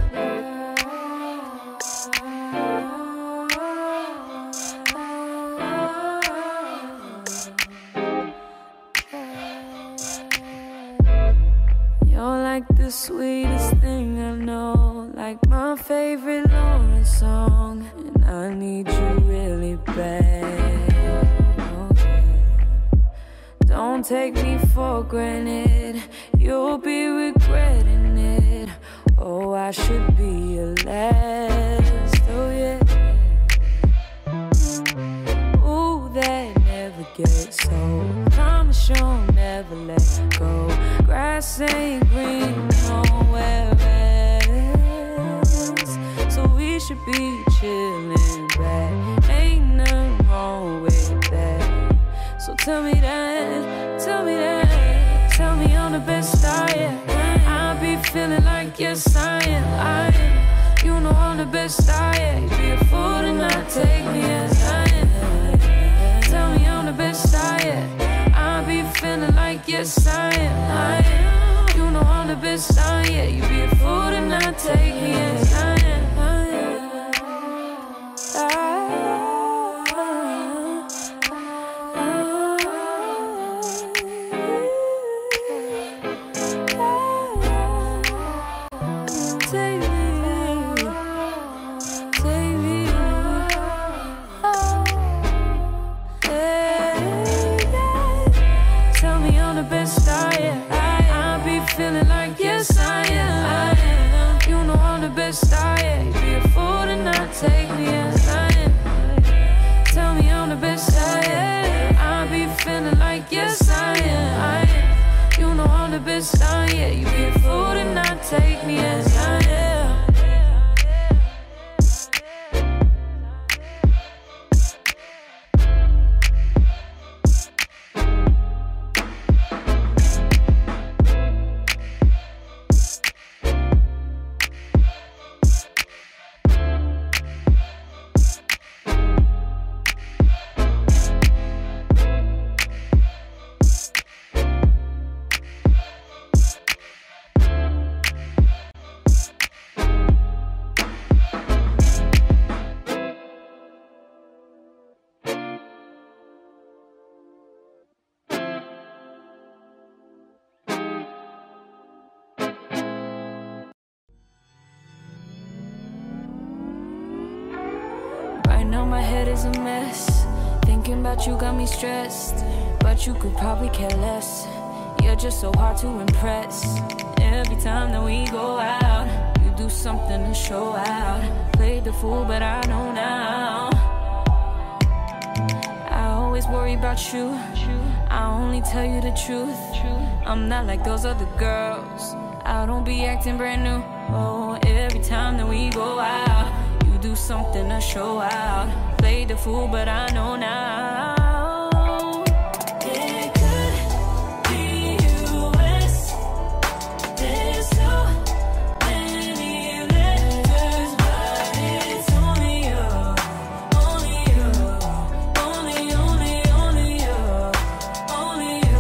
You're like the sweetest thing I know, like my favorite Lawrence song, and I need you really bad. Okay. Don't take me for granted, you'll be regretting it. Oh, I should be your last, oh yeah. Ooh, that never gets old. Promise you'll never let go. Grass ain't green nowhere else, so we should be chilling back. Ain't nothing wrong with that. So tell me that, tell me that. Tell me I'm the best I am. I be feeling like yes I am, I am. You know I'm the best I am. You'd be a fool to not take me as I am. Tell me I'm the best I am. I be feeling like yes I am, I am. You know I'm the best I am. You'd be a fool to not take me as I am, I am. Take me, take me. Tell me I'm the best I am. I be feeling like yes I am, I am. You know I'm the best I am. You'd be a fool to not take me as I am. Tell me I'm the best I am. I be feeling like yes I am, I am. You know I'm the best I am. You'd be a fool to not take me as I am. Right now my head is a mess. Thinking about you got me stressed, but you could probably care less. You're just so hard to impress. Every time that we go out, you do something to show out. Played the fool, but I know now. I always worry about you. I only tell you the truth. I'm not like those other girls. I don't be acting brand new. Oh, every time that we go out, you do something to show out. Played the fool, but I know now. It could be US. There's so many letters, but it's only you, only you, only you, only you.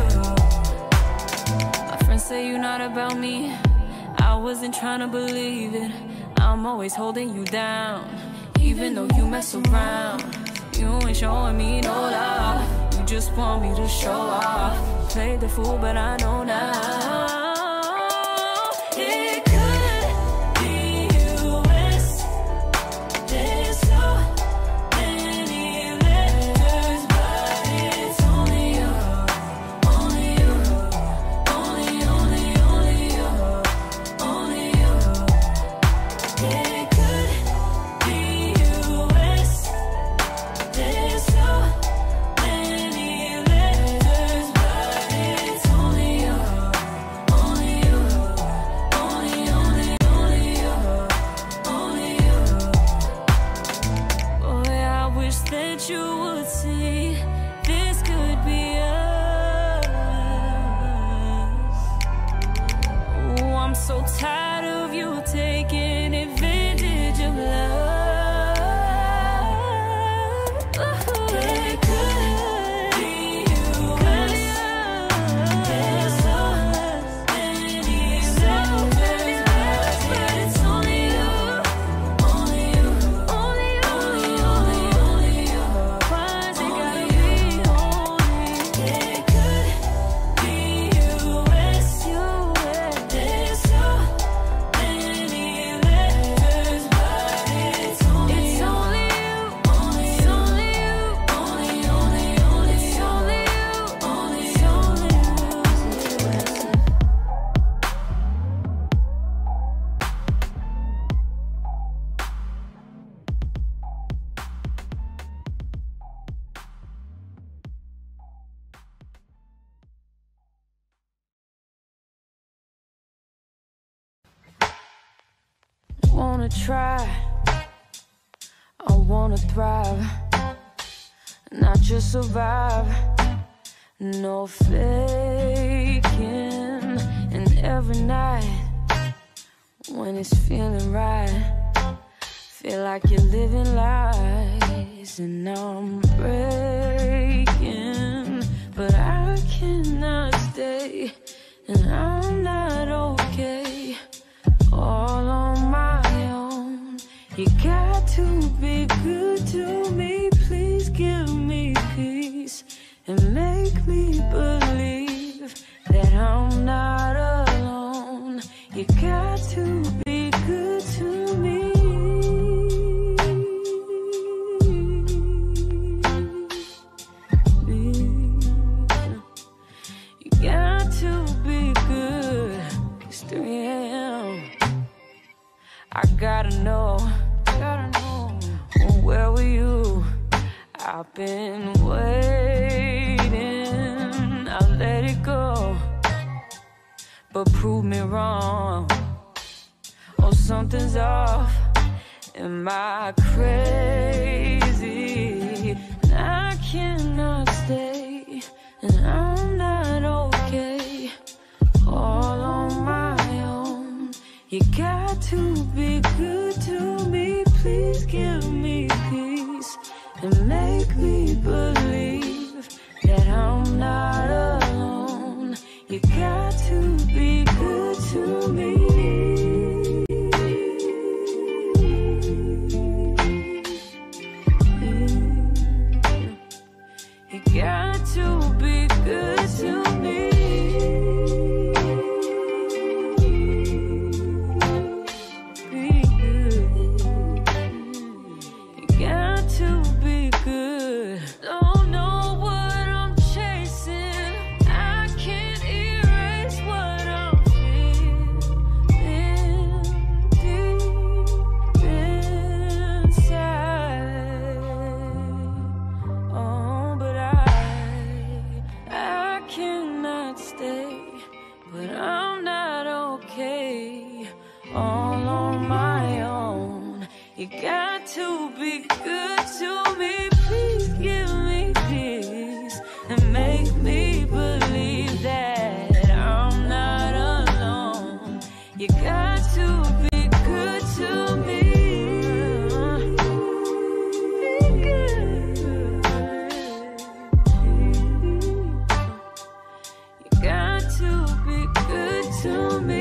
My friends say you're not about me. I wasn't trying to believe it. I'm always holding you down, even though you mess around. You ain't showing me no love. You just want me to show off. Played the fool, but I know now. wanna try, I wanna thrive, not just survive. No faking. And every night when it's feeling right, feel like you're living lies. And I'm breaking, but I cannot stay. And I'm not okay, all on my own. You got to be good to me. Please give me peace and make me believe that I'm not alone. You got to be good to me. You got to be good. It's 3 a.m. I gotta know, where were you? I've been waiting, I'll let it go, but prove me wrong. Oh, something's off. Am I crazy? And I cannot stay, and I'm not okay, all on my own. You got to be good to me. Please give me peace and make me believe that I'm not alone. You got to be good to me. You got to be good to me. Don't know what I'm chasing. I can't erase what I'm feeling deep inside. Oh, but I cannot stay. But I'm not okay, all on my own. You got to be good to me. Please give me peace and make me believe that I'm not alone. You got to be good to me. Be good. You got to be good to me.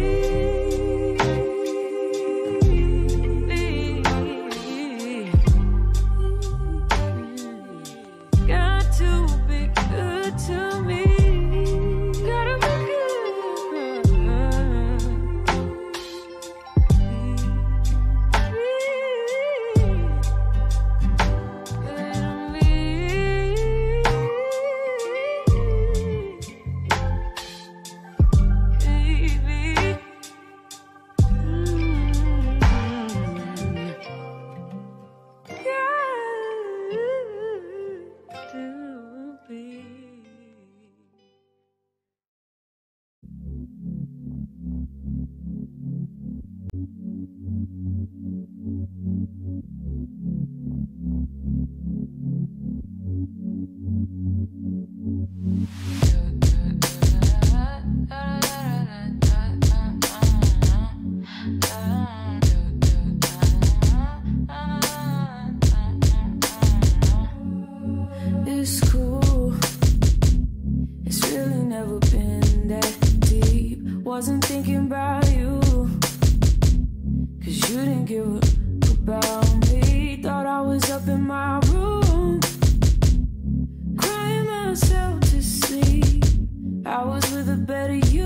It's cool. It's really never been that deep. Wasn't thinking about you, 'cause you didn't give a about me. Thought I was up in my room, crying myself to sleep. I was with a better you,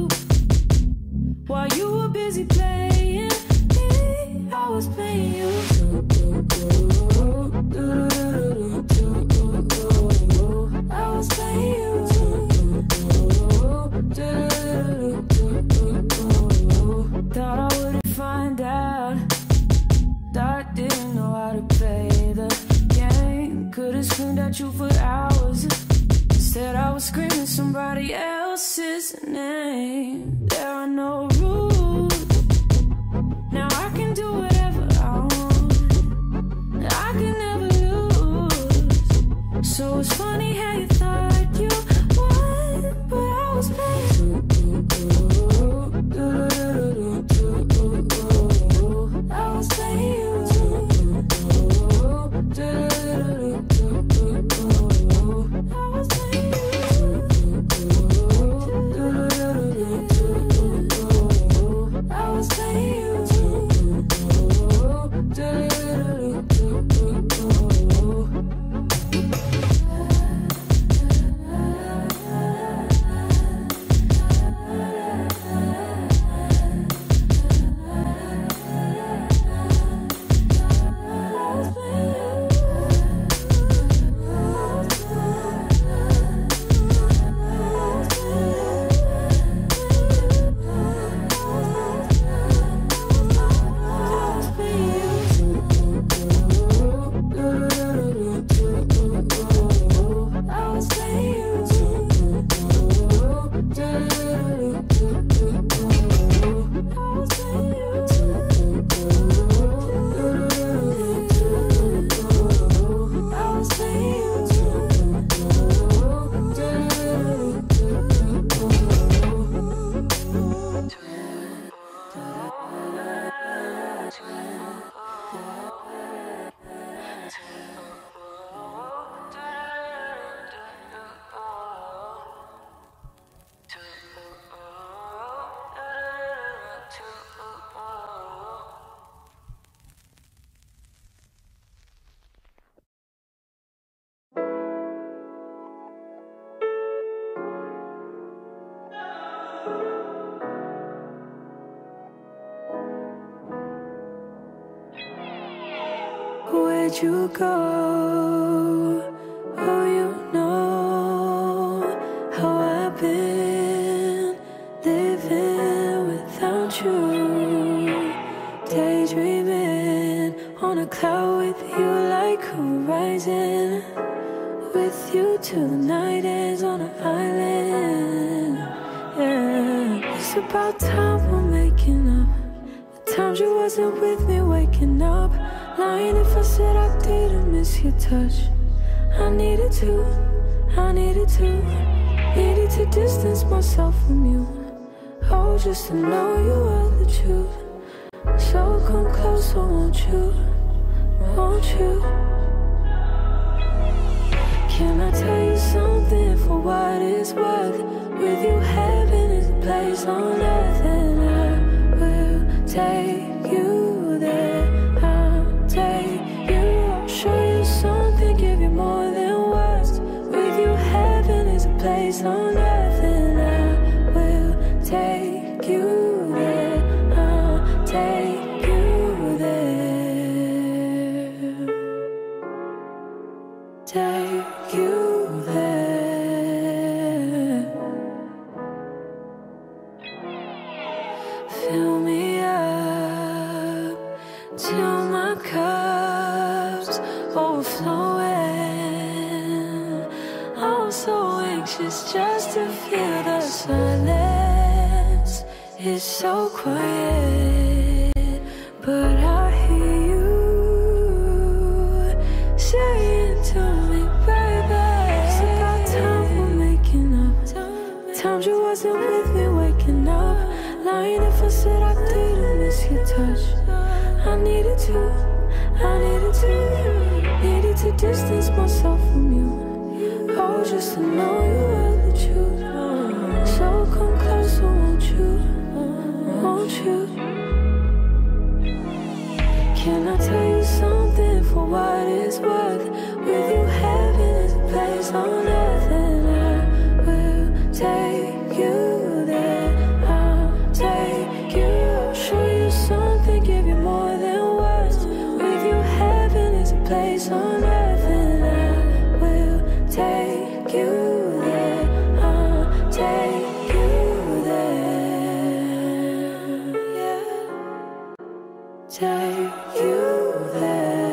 while you were busy playing me. I was playing you. I was playing you. Thought I wouldn't find out. Thought I didn't know how to play the game. Could've screamed at you for hours. Instead I was screaming somebody else's name. There are no rules. Now I can was funny how you thought you would, but I was paying. I was paying you. Where'd you go? Oh, you know how I've been living without you, daydreaming on a cloud with you like horizon, with you till the night ends on an island. Yeah, it's about time we're making up. The times you wasn't with me waking up. Lying if I said I didn't miss your touch. I needed to distance myself from you. Oh, just to know you are the truth. So come closer, won't you? Won't you? Can I tell you something for what it's worth? With you, heaven is a place on earth, and I will take you there. I'll show you something, give you more than words. With you, heaven is a place on earth, and I will take you there. I'll take you there. Take you there. Fill me up till my cup's overflowing. I'm so anxious just to feel the silence. It's so quiet, but I hear you saying to me, baby, it's about time we're making up. Times you wasn't with me waking up. Lying if I said I didn't miss your touch. I needed to distance myself from you. Oh, just to know you are the truth. So come closer, won't you? Won't you? Can I tell you something for what it's worth? With you, heaven is a place on earth, and I will take you there. I'll take you. I'll show you something, give you more than words. With you, heaven is a place on earth, and I will take you there. I'll take you there. Yeah. Take you there.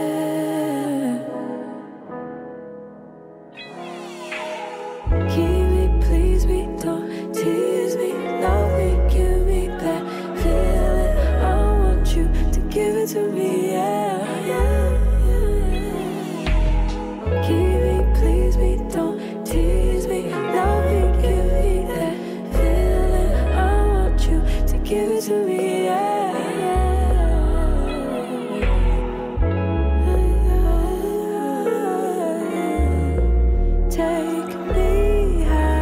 Keep me, please me, don't tease me. Love me, give me that feeling. I want you to give it to me, yeah, yeah, yeah. Keep me, please. to me, yeah. Take me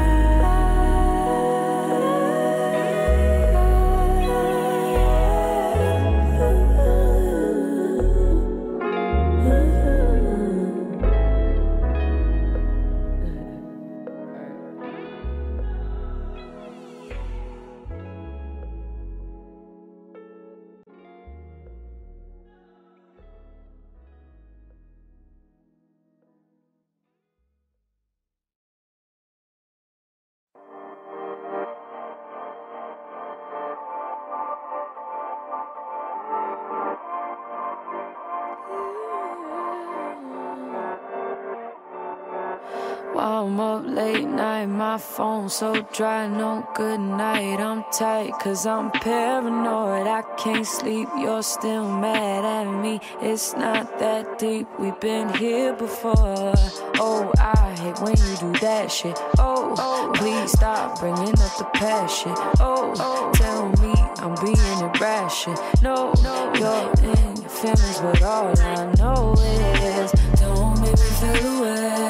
While I'm up late night, my phone so dry, no good night. I'm tight cause I'm paranoid, I can't sleep, you're still mad at me. It's not that deep, we've been here before. Oh, I hate when you do that shit. Oh, please stop bringing up the past shit. Oh, tell me I'm being irrational. No, you're in your feelings, but all I know is don't make me feel away.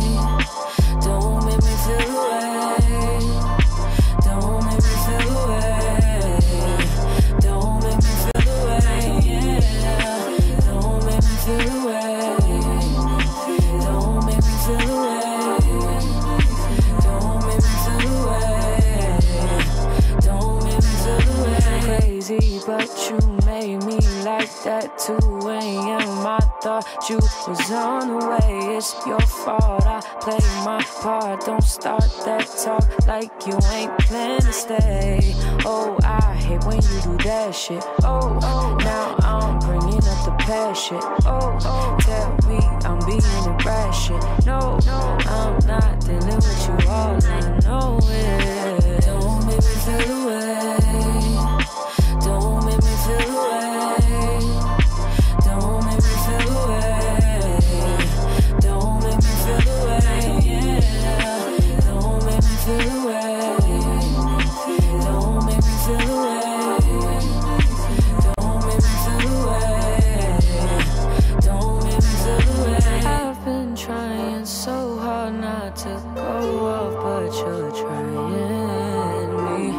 Don't make me feel away. Don't make me feel away. Don't make me feel away, yeah. Don't make me feel away. Don't make me feel away. Don't make me feel away. Don't make me feel away. Crazy, but you made me like that. 2 a.m. I thought you was on the way. It's your fault, I played my part. Don't start that talk like you ain't planning to stay. Oh, I hate when you do that shit. Oh, now I'm bringing up the past shit. Oh, tell me I'm being irrational. No, I'm not dealing with you. All I know is don't make me feel away. Don't make me feel away. Don't make me feel away. Don't make me feel away, yeah. Don't make me feel away. Don't make me feel away. Don't make me feel away. Don't make me feel away. I've been trying so hard not to go off, but you're trying me.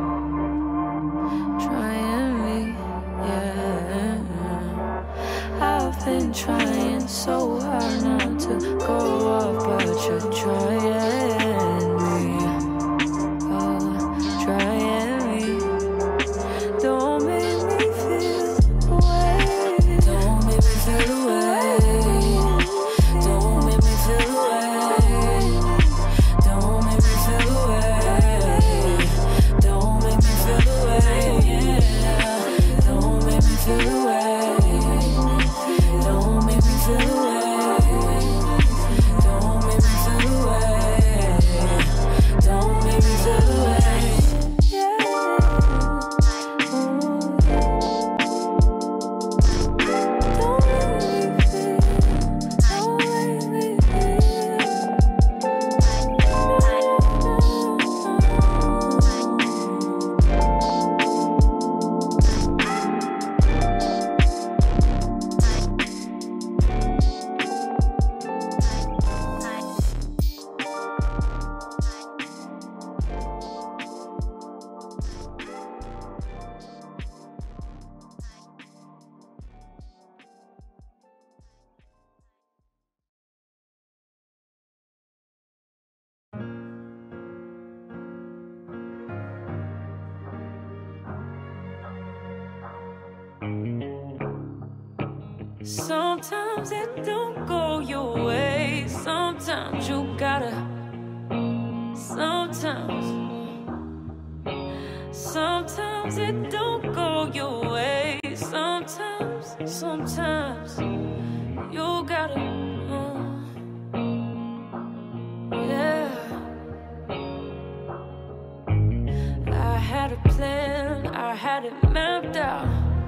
Trying me, yeah. I've been trying so hard not to go off, but you're trying me. Oh, trying me. Don't make me feel away. Don't make me feel away. Don't make me feel away. Don't make me feel away. Don't make me feel away, yeah. Don't make me feel away. Don't make me feel away. Don't make me feel away. Don't make me feel away. Yeah. Don't make me feel. Don't make me Sometimes it don't go your way. Sometimes you gotta. Sometimes it don't go your way. Sometimes you gotta. Yeah. I had a plan, I had it mapped out.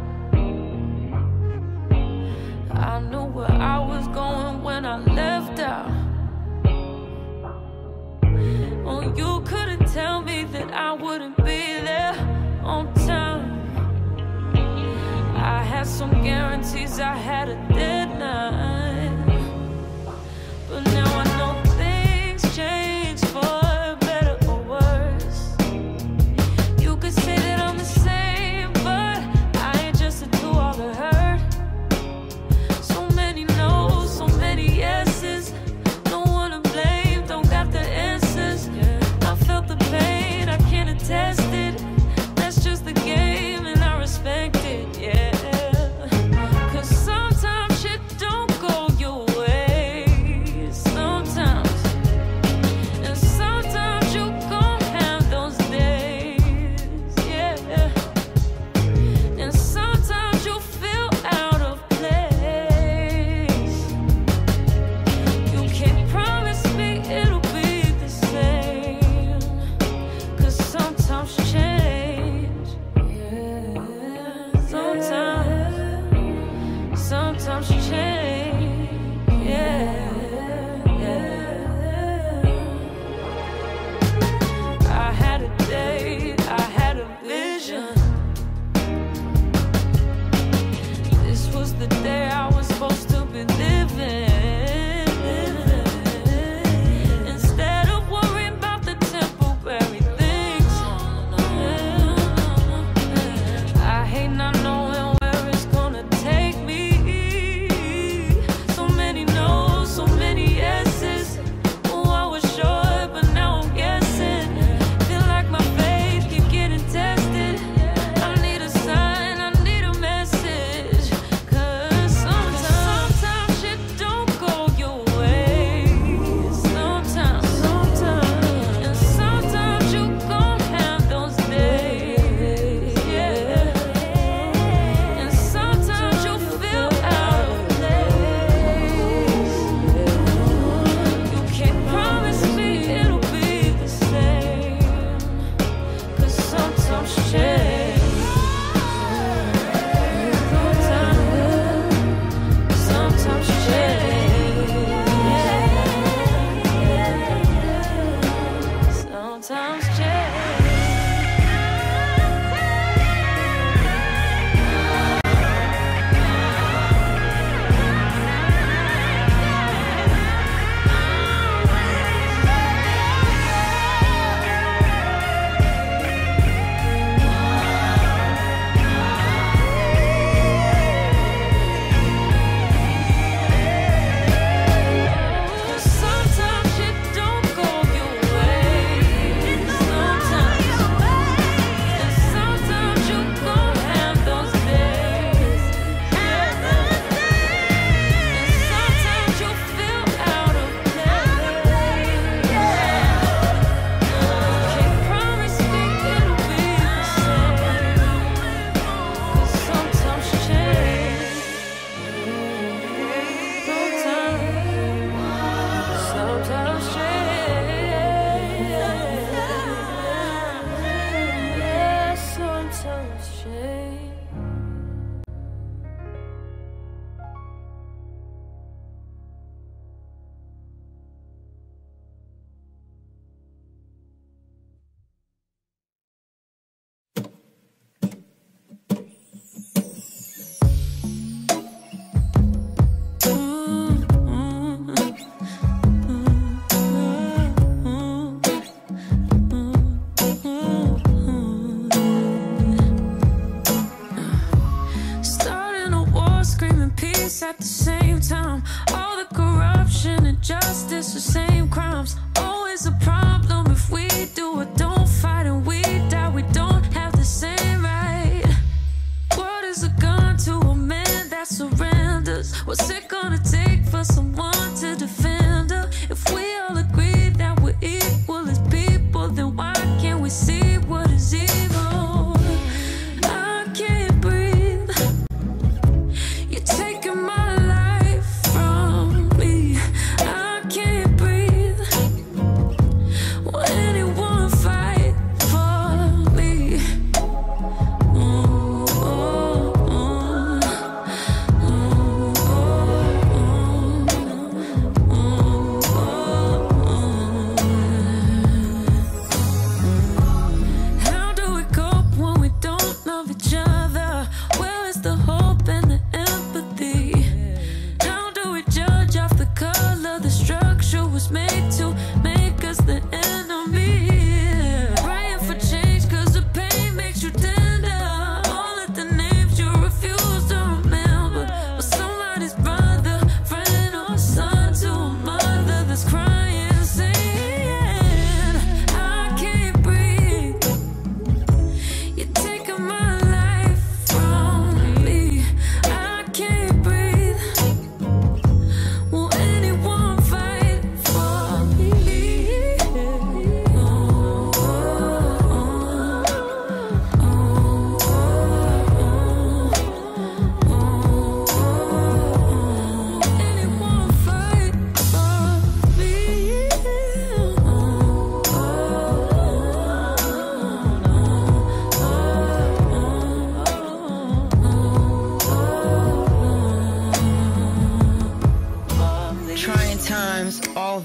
I knew where I was going when I left out. Oh, you couldn't tell me that I wouldn't be there on time. guarantees I had a deadline. But now I know things change for better or worse. You could say that I'm the same, but I ain't adjusted to all the hurt. So many no's, so many yeses. No one to blame, don't got the answers. I felt the pain, I can't attest it. That's just the game and I respect it, yeah. Cause sometimes shit don't go your way. Sometimes. And sometimes you gon' have those days, yeah. And sometimes you feel out of place. You can't promise me it'll be the same. Cause sometimes change, yeah. Sometimes change, yeah. I had a date, I had a vision. This was the day I was supposed to be living. Instead of worrying about the temporary things, I hate not knowing where it's gonna take me. So many no's, so many yeses. Oh, I was sure, but now I'm guessing. Feel like my faith keep getting tested. I need a sign, I need a message. Cause sometimes shit don't go your way. Sometimes. And sometimes you gon' have those days, yeah. And sometimes you feel out of place. You can't promise me it'll be the same. Cause sometimes change. Sometimes change. Sometimes change. Sometimes shit don't go your way. Sometimes. And sometimes you gon' have those days. And sometimes you feel out of place. Can't promise me it'll be the same. Cause sometimes change. Sometimes change. Sometimes change. Starting a war, screaming peace at the same time. All the corruption and justice, the same crimes. Always a problem if we do or don't fight and we die. We don't have the same right. What is a gun to a man that surrenders? What's it gonna take for someone to defend her? If we all agree that we're equal as people, then why can't we see what is evil? I can't breathe. You're taking my life from me. I can't breathe.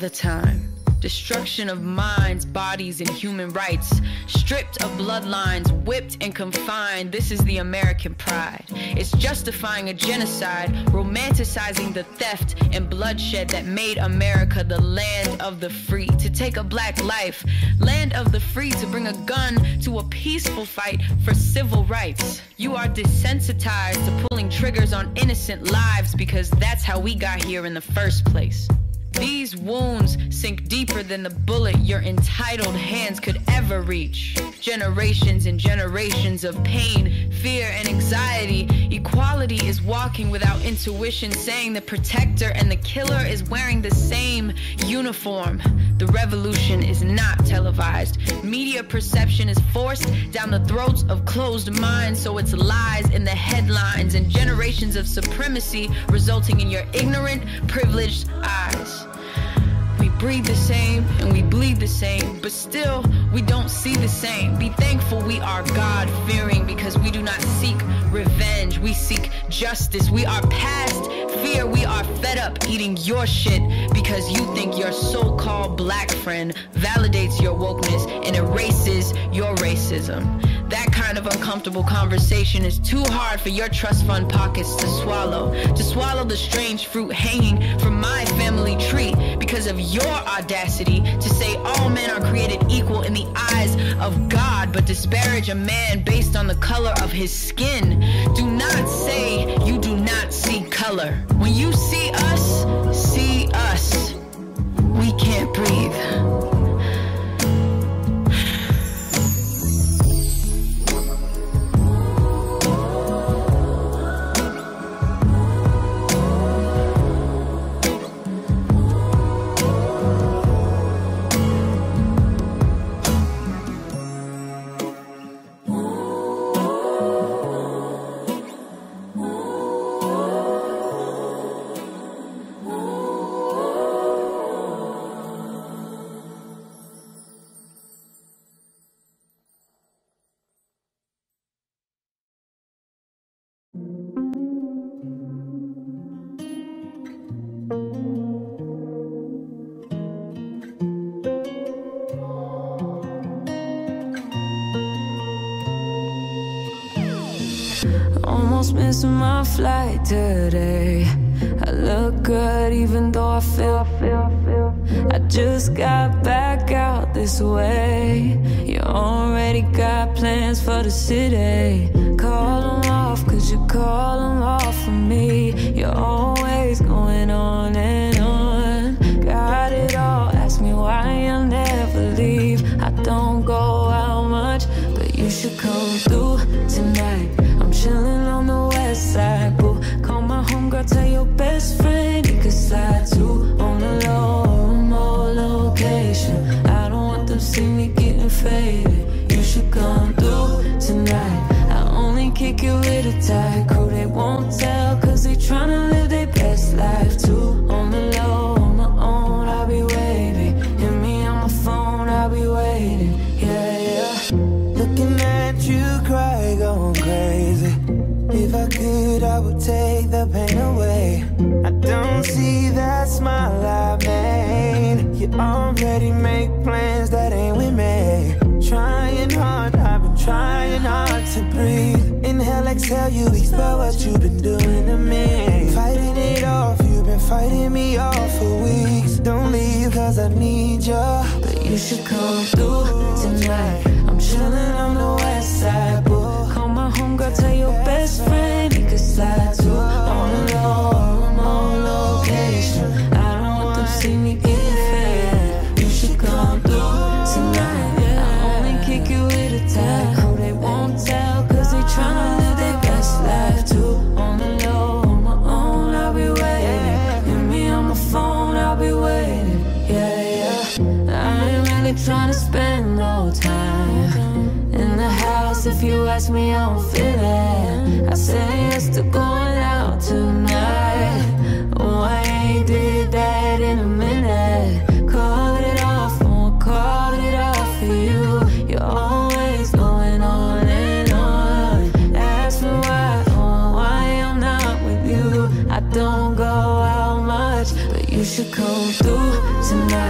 the time. Destruction of minds, bodies, and human rights. Stripped of bloodlines, whipped and confined. This is the American pride. It's justifying a genocide, romanticizing the theft and bloodshed that made America the land of the free. To take a black life, land of the free, to bring a gun to a peaceful fight for civil rights. You are desensitized to pulling triggers on innocent lives because that's how we got here in the first place. These wounds sink deeper than the bullet your entitled hands could ever reach. Generations and generations of pain, fear, and anxiety. Equality is walking without intuition, saying the protector and the killer is wearing the same uniform. The revolution is not televised. Media perception is forced down the throats of closed minds, so it's lies in the headlines and generations of supremacy resulting in your ignorant, privileged eyes. We breathe the same and we bleed the same, but still we don't see the same. Be thankful we are God-fearing because we do not seek revenge. We seek justice. We are past fear. We are fed up eating your shit because you think your so-called black friend validates your wokeness and erases your racism. That kind of uncomfortable conversation is too hard for your trust fund pockets to swallow. To swallow the strange fruit hanging from my family tree because of your audacity to say all men are created equal in the eyes of God, but disparage a man based on the color of his skin. Do not say you do not see color. When you see us, we can't breathe. Almost missing my flight today. I look good even though I feel I just got back out this way. You already got plans for the city. Call them off, cause you call them off for me. You're always going on and on. Got it all, ask me why I'll never leave. I don't go out much, but you should come through tonight. I'm chillin' on the west side, boo. Call my homegirl, tell your best friend he could slide too. On the low, remote location. I don't want them see me getting faded. You should come through tonight. I only kick it with a tight crew. They won't tell cause they tryna live their best life too. On the low, on my own, I'll be waiting. Hit me on my phone, I'll be waiting. Yeah, yeah. Looking at you cry, going crazy. If I could, I would take the pain away. I don't see that smile I made. You already make plans that ain't with me. Trying hard, I've been trying hard to breathe. Inhale, exhale, you expel what you've been doing to me. Fighting it off, you've been fighting me off for weeks. Don't leave cause I need you, but you should come through tonight. I'm chillin' on the west side, boo. Call my homegirl, tell your best friend he could slide too. On a low, remote location. I don't want them see me getting fed. You should come through tonight. I only kick you with a tag. Who they won't tell cause they tryna live their best life too. On the low, on my own, I'll be waiting. Hit me on my phone, I'll be waiting. Yeah, yeah. I ain't really tryna spend no time in the house. If you ask me, I don't feel it. I say yes to going out tonight. Oh, I ain't did that in a minute. Called it off, won't call it off for you. You're always going on and on. Ask me why, oh, why I'm not with you. I don't go out much, but you should come through tonight.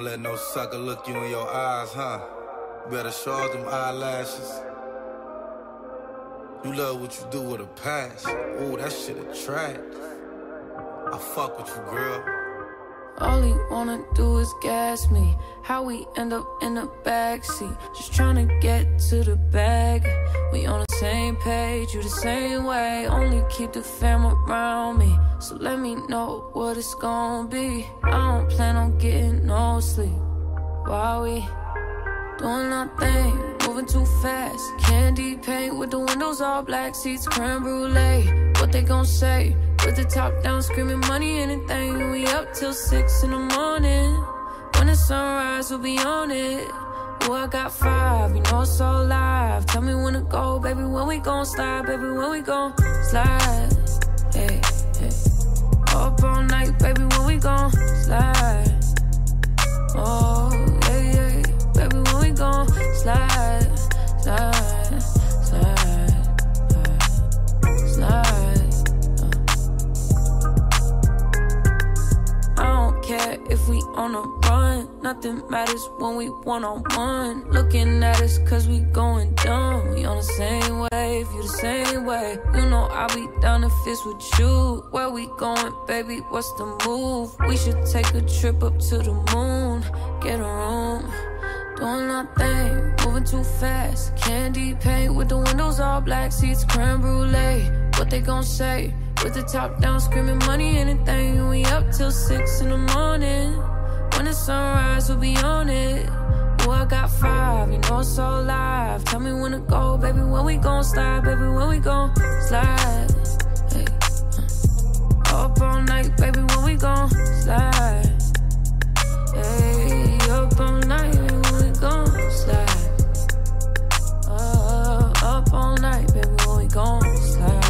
let no sucker look you in your eyes, huh? Better show off them eyelashes. You love what you do with a passion. Ooh, that shit attract. I fuck with you, girl. All he wanna do is gas me. How we end up in the backseat, just tryna get to the bag. We on the same page, you the same way. Only keep the fam around me, so let me know what it's gon' be. I don't plan on getting no sleep while we doing nothing, moving too fast. Candy paint with the windows all black, seats creme brulee. What they gon' say? With the top down, screaming money, anything. We up till 6 in the morning. When the sunrise, we'll be on it. Ooh, I got 5, you know it's all live. Tell me when to go, baby, when we gon' slide. Baby, when we gon' slide. Hey, hey. Up all night, baby, when we gon' slide. Oh, yeah, yeah. Baby, when we gon' slide, slide, slide, slide. I don't care if we on a run, nothing matters when we one-on-one. Looking at us cause we going dumb. We on the same wave, you the same way. You know I'll be down if it's with you. Where we going, baby, what's the move? We should take a trip up to the moon, get a room. Doing nothing, moving too fast. Candy paint with the windows all black, seats creme brulee. What they gon' say? With the top down, screaming money, anything. We up till 6 in the morning. When the sunrise, we'll be on it. Ooh, I got 5, you know it's all live. Tell me when to go, baby, when we gon' slide. Baby, when we gon' slide. Hey, up all night, baby, when we gon' slide. Hey, up all night, baby, when we gon' slide. Up all night, baby, when we gon' slide.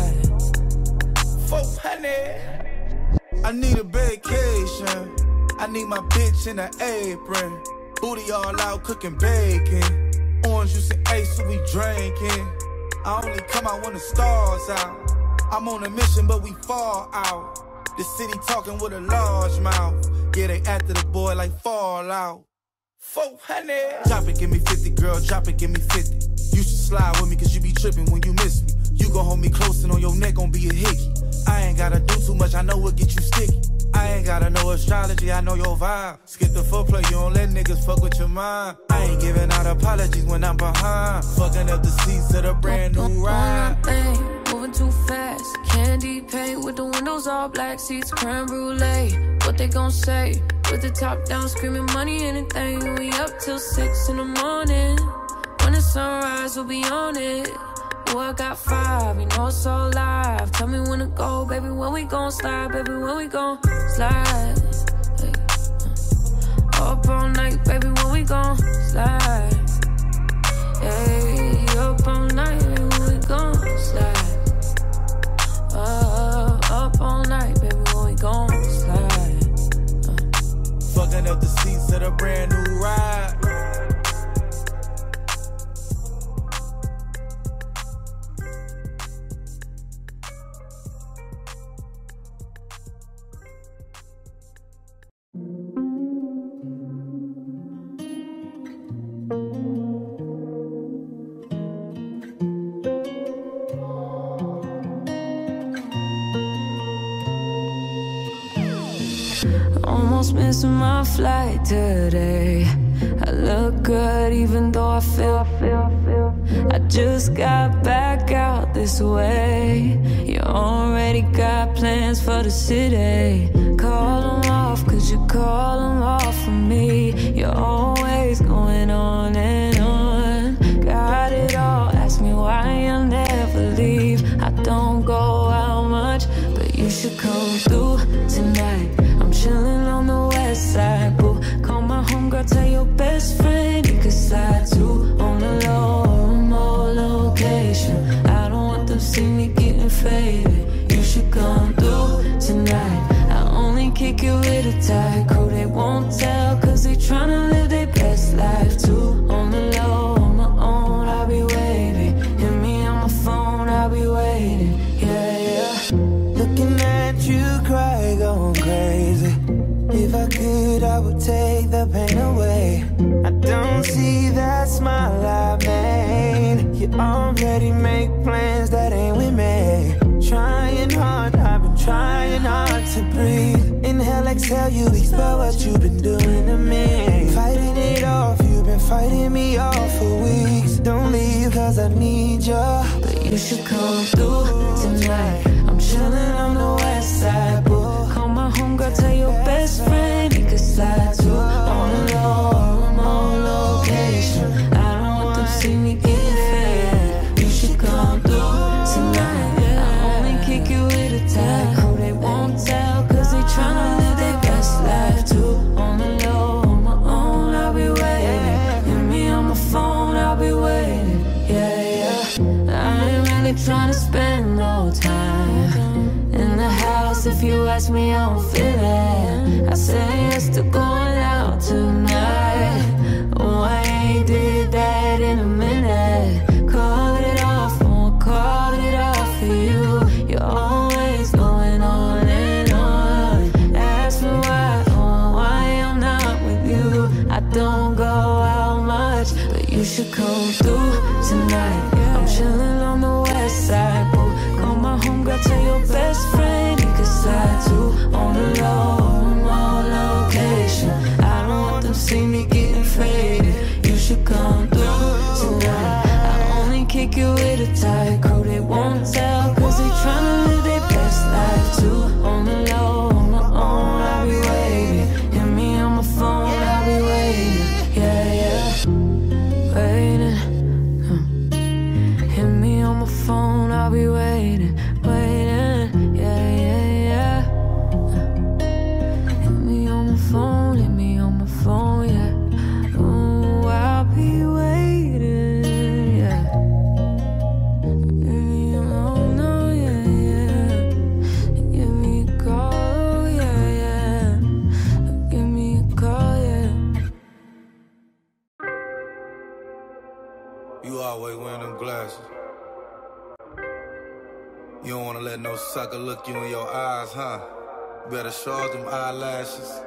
400. I need a vacation. I need my bitch in an apron. Booty all out cooking bacon. Orange juice and ace, so we drinking. I only come out when the stars out. I'm on a mission, but we fall out. The city talking with a large mouth. Yeah, they after the boy like Fallout. 400. Drop it, give me 50, girl, drop it, give me 50. You should slide with me, cause you be tripping when you miss me. You gon' hold me close and on your neck gon' be a hickey. I ain't gotta do too much, I know what get you sticky. I ain't gotta know astrology, I know your vibe. Skip the foreplay, you don't let niggas fuck with your mind. I ain't giving out apologies when I'm behind. Fucking up the seats of the brand new ride. Moving too fast. Candy paint with the windows all black, seats creme brulee. What they gon' say? With the top down, screaming money, anything. We up till 6 in the morning. When the sunrise, we'll be on it. Ooh, I got 5, you know it's all live. Tell me when to go, baby, when we gon' slide. Baby, when we gon' slide. Hey, up all night, baby, when we gon' slide. Hey, up all night, baby, when we gon' slide. Up all night, baby, when we gon' slide. Fucking up the seats of the brand new ride. Almost missing my flight today. I look good even though I feel I just got back out this way. You already got plans for the city. Call them off, cause you call them off for me. You're always going on and on. Got it all, ask me why I'll never leave. I don't go out much, but you should come through tonight. I'm chillin' on the west side, boo. Call my homegirl, tell your best friend you can slide too. On the low, remote location. I don't want them see me getting faded. You should come through tonight. I only kick it with a tight crew. They won't tell cause they tryna live their best life too. On the low, on my own, I'll be waiting. Hit me on my phone, I'll be waiting. Yeah, yeah. Looking at you cry, going crazy. already make plans that ain't with me. Trying hard, I've been trying hard to breathe. Inhale, exhale, you expel what you've been doing to me. Fighting it off, you've been fighting me off for weeks. Don't leave cause I need you, but you should come through tonight. I'm chillin' on the west side, boo. Call my homegirl, tell your best friend he could slide to. On the low, I'm on location. I don't want them to see me getting fed. You should come through tonight. I only kick you with a tag. Who they won't tell, cause they tryna live their best life too. On the low, on my own, I'll be waiting. Hit me on my phone, I'll be waiting. Yeah, I ain't really tryna spend no time in the house. If you ask me, I don't feel it. I say yes to going out tonight. Oh, I ain't did that in a minute. Call it off, won't call it off for you. You're always going on and on. Ask me why, oh, why I'm not with you. I don't go out much, but you should come through tonight. I'm chillin' on the west side, boo. Call my homegirl, tell your best friend he could slide to. On the low, I'm on location. I don't want them to see me getting faded. You should come through tonight. I only kick you with a tight crew. They won't tell, cause they tryna live their best life too. On the low, on my own, I'll be waiting. Hit me on my phone, I'll be waiting. Yeah, waiting. Hit me on my phone, I'll be waiting, waiting. Yeah. Hit me on my phone, hit me on my phone, yeah. Ooh, I'll be waiting, yeah. Give me a no, yeah. Give me a call, yeah. Give me a call, yeah. You always wearing them glasses. You don't wanna let no sucker look you in your eyes, huh? Better show off them eyelashes.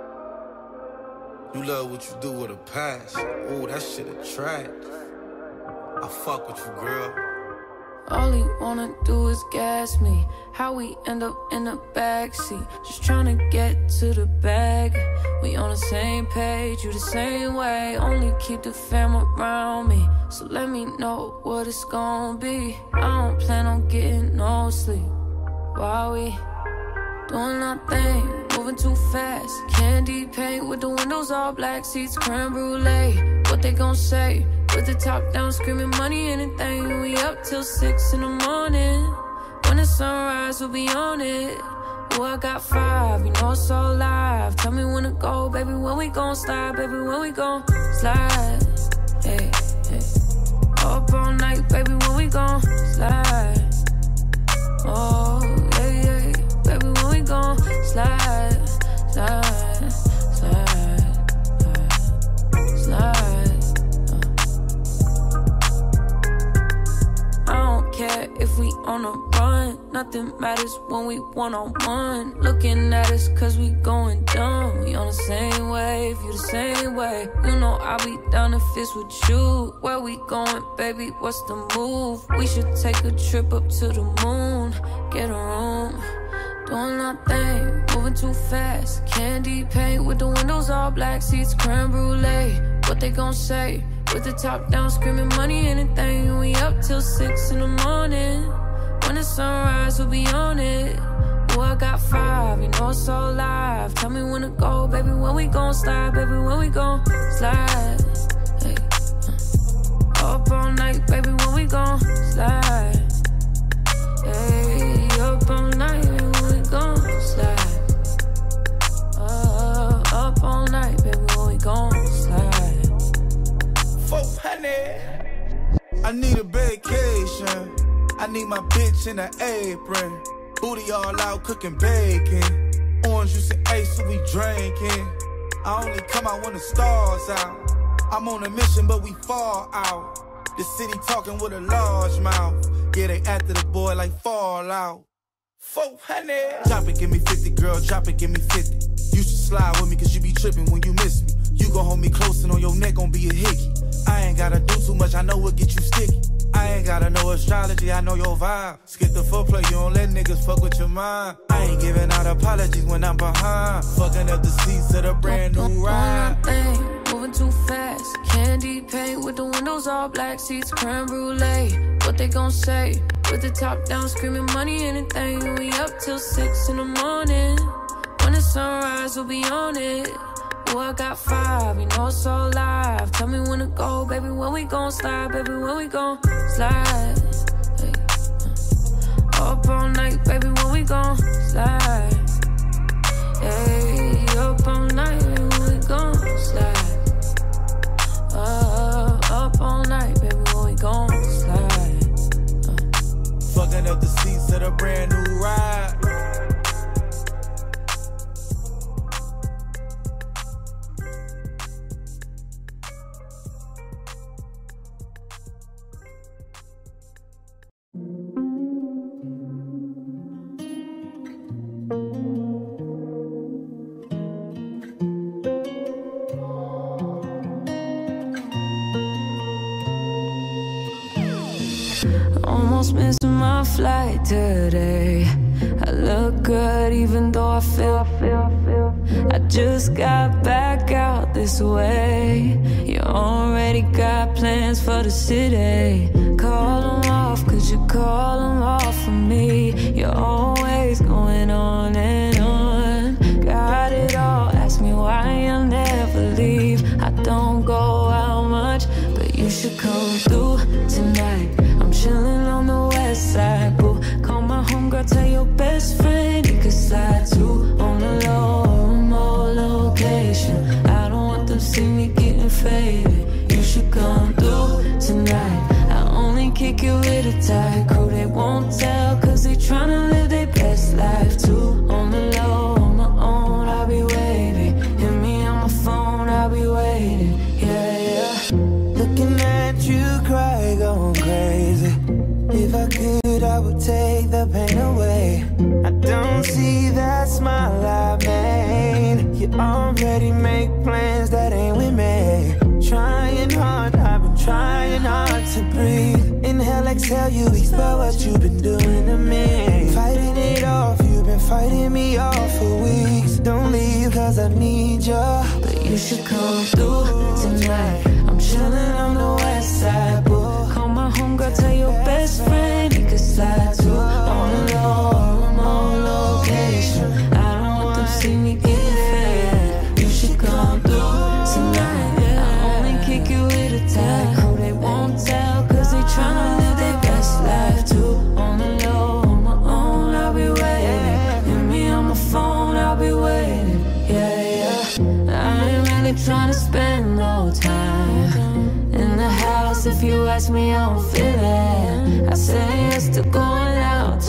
You love what you do with a passion. Ooh, that shit attract. I fuck with you, girl. All he wanna do is gas me. How we end up in the backseat, just tryna get to the bag. We on the same page, you the same way. Only keep the fam around me, so let me know what it's gon' be. I don't plan on getting no sleep while we doing our thing, moving too fast. Candy paint with the windows all black, seats creme brulee. What they gon' say? With the top down, screaming money, anything. We up till 6 in the morning. When the sunrise, we'll be on it. Oh, I got 5, you know it's all live. Tell me when to go, baby, when we gon' slide. Baby, when we gon' slide. Hey. Up all night, baby, when we gon' slide. Oh, yeah. Baby, when we gon' slide. If we on a run, nothing matters when we one-on-one. Looking at us cause we going dumb. We on the same wave, you the same way. You know I'll be down if it's with you. Where we going, baby, what's the move? We should take a trip up to the moon. Get a room, doing our thing, moving too fast. Candy paint with the windows all black, seats creme brulee. What they gon' say? With the top down, screaming money, anything. We up till 6 in the morning. When the sunrise, we'll be on it. Oh, I got 5, you know it's all live. Tell me when to go, baby, when we gon' slide. Baby, when we gon' slide. Hey. Up all night, baby, when we gon' slide. Hey, up all night, baby, when we gon' slide. Up all night, baby, when we gon' slide. 400. I need a vacation. I need my bitch in an apron. Booty all out cooking bacon. Orange juice and ace, so we drinking. I only come out when the stars out. I'm on a mission, but we fall out. The city talking with a large mouth. Yeah, they after the boy like Fallout. 400. Drop it, give me 50, girl, drop it, give me 50. You should slide with me, cause you be tripping when you miss me. You gon' hold me close and on your neck gon' be a hickey. I ain't gotta do too much, I know what get you sticky. gotta know astrology, I know your vibe. Skip the foreplay, you don't let niggas fuck with your mind. I ain't giving out apologies when I'm behind. Fucking up the seats of the brand new ride. Moving too fast, candy paint with the windows all black, seats creme brulee. What they gon' say? With the top down, screaming money, anything. We up till 6 in the morning. When the sunrise, we'll be on it. Oh, I got 5, you know it's so live. Tell me when to go, baby, when we gon' slide, baby, when we gon' slide. Hey. Up all night, baby, when we gon' slide. Hey, up all night, baby, when we gon' slide. Up all night, baby, when we gon' slide. Fucking up the seats of the brand new ride. Almost missing my flight today. I look good even though I feel I just got back out this way. You already got plans for the city. Call them off, cause you call them off for me. You're always going on and on. Got it all, ask me why I'll never leave. I don't go out much, but you should come through tonight. I'm chillin' on the west side, boo. Call my homegirl, tell your best friend he could slide too. On the low, remote location. I don't want them see me getting faded. You should come through tonight. I only kick it with a tight crew. They won't tell cause they tryna live their best life too. On the low, on my own, I'll be waiting. Hit me on my phone, I'll be waiting. Yeah, yeah. Looking at you cry, going crazy. If I could, I would take the pain away. I don't see that smile I made. You already make plans that ain't with me. Trying hard, I've been trying hard to breathe. Inhale, exhale, you expel what you've been doing to me. Fighting it off, you've been fighting me off for weeks. Don't leave cause I need you, but you should come through tonight. I'm chillin' on the west side, boo. Call my homegirl, tell your best friend he could slide too. On the low, remote location. I don't want them see me getting fed. You should come through tonight. I only kick you with a tag crew. They won't tell cause they tryna live their best life too. On the low, on my own, I'll be waiting. Hit me on my phone, I'll be waiting. Yeah, yeah. I ain't really tryna spend no time in the house. If you ask me, I don't feel it. I say yes to going out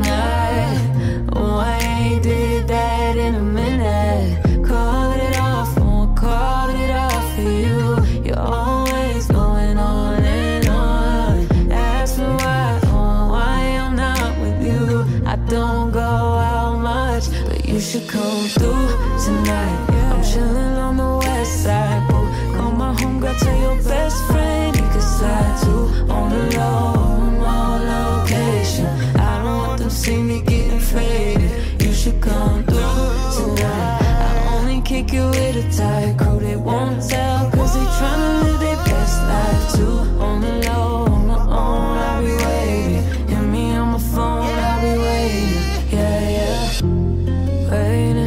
tonight. Oh, I ain't did that in a minute. Call it off, won't call it off for you. You're always going on and on. Ask me why, oh, why I'm not with you. I don't go out much, but you should come through tonight. I'm chillin' on the west side, boo. Call my homegirl, tell your best friend he could slide too. On the low, remote location. I don't want them see me getting faded. You should come through tonight. I only kick you with a tight crew. They won't tell cause they tryna live their best life too. On the low, on my own, I'll be waiting. Hit me on my phone, I'll be waiting. Yeah, yeah. Waiting.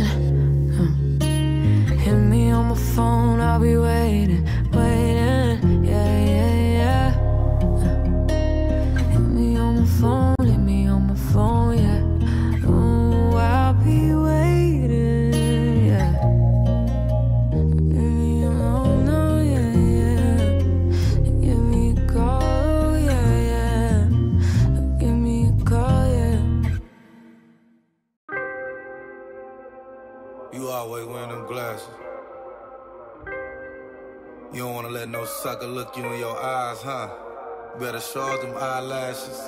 Hit me on my phone, I'll be waiting. Waiting. Yeah, yeah, yeah. Hit me on my phone, hit me on my phone, yeah. Oh, I'll be waiting, yeah. Hit me on, no, yeah, yeah. Give me a call, yeah, yeah. Give me a call, yeah. You always wearing them glasses. You don't wanna let no sucker look you in your eyes, huh? Better show off them eyelashes.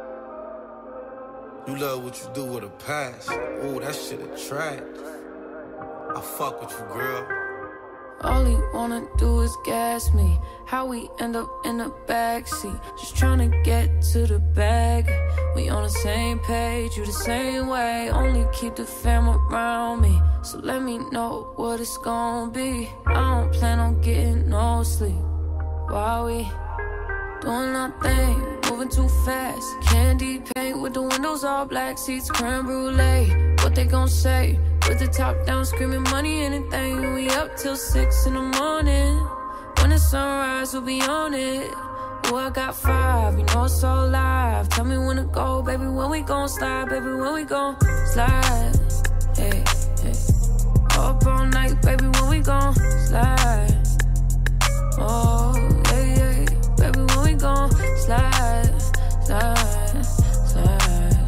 You love what you do with a pass. Ooh, that shit attract. I fuck with you, girl. All he wanna do is gas me. How we end up in the backseat, just tryna get to the bag. We on the same page, you the same way. Only keep the fam around me, so let me know what it's gon' be. I don't plan on getting no sleep while we doing nothing, moving too fast. Candy paint with the windows all black, seats creme brulee. What they gon' say? With the top down, screaming money, anything. We up till 6 in the morning. When the sunrise, we'll be on it. Oh, I got 5, you know it's all live. Tell me when to go, baby, when we gon' slide. Baby, when we gon' slide. Hey, hey. Up all night, baby, when we gon' slide. Oh, hey, hey. Baby, when we gon' slide, slide, slide,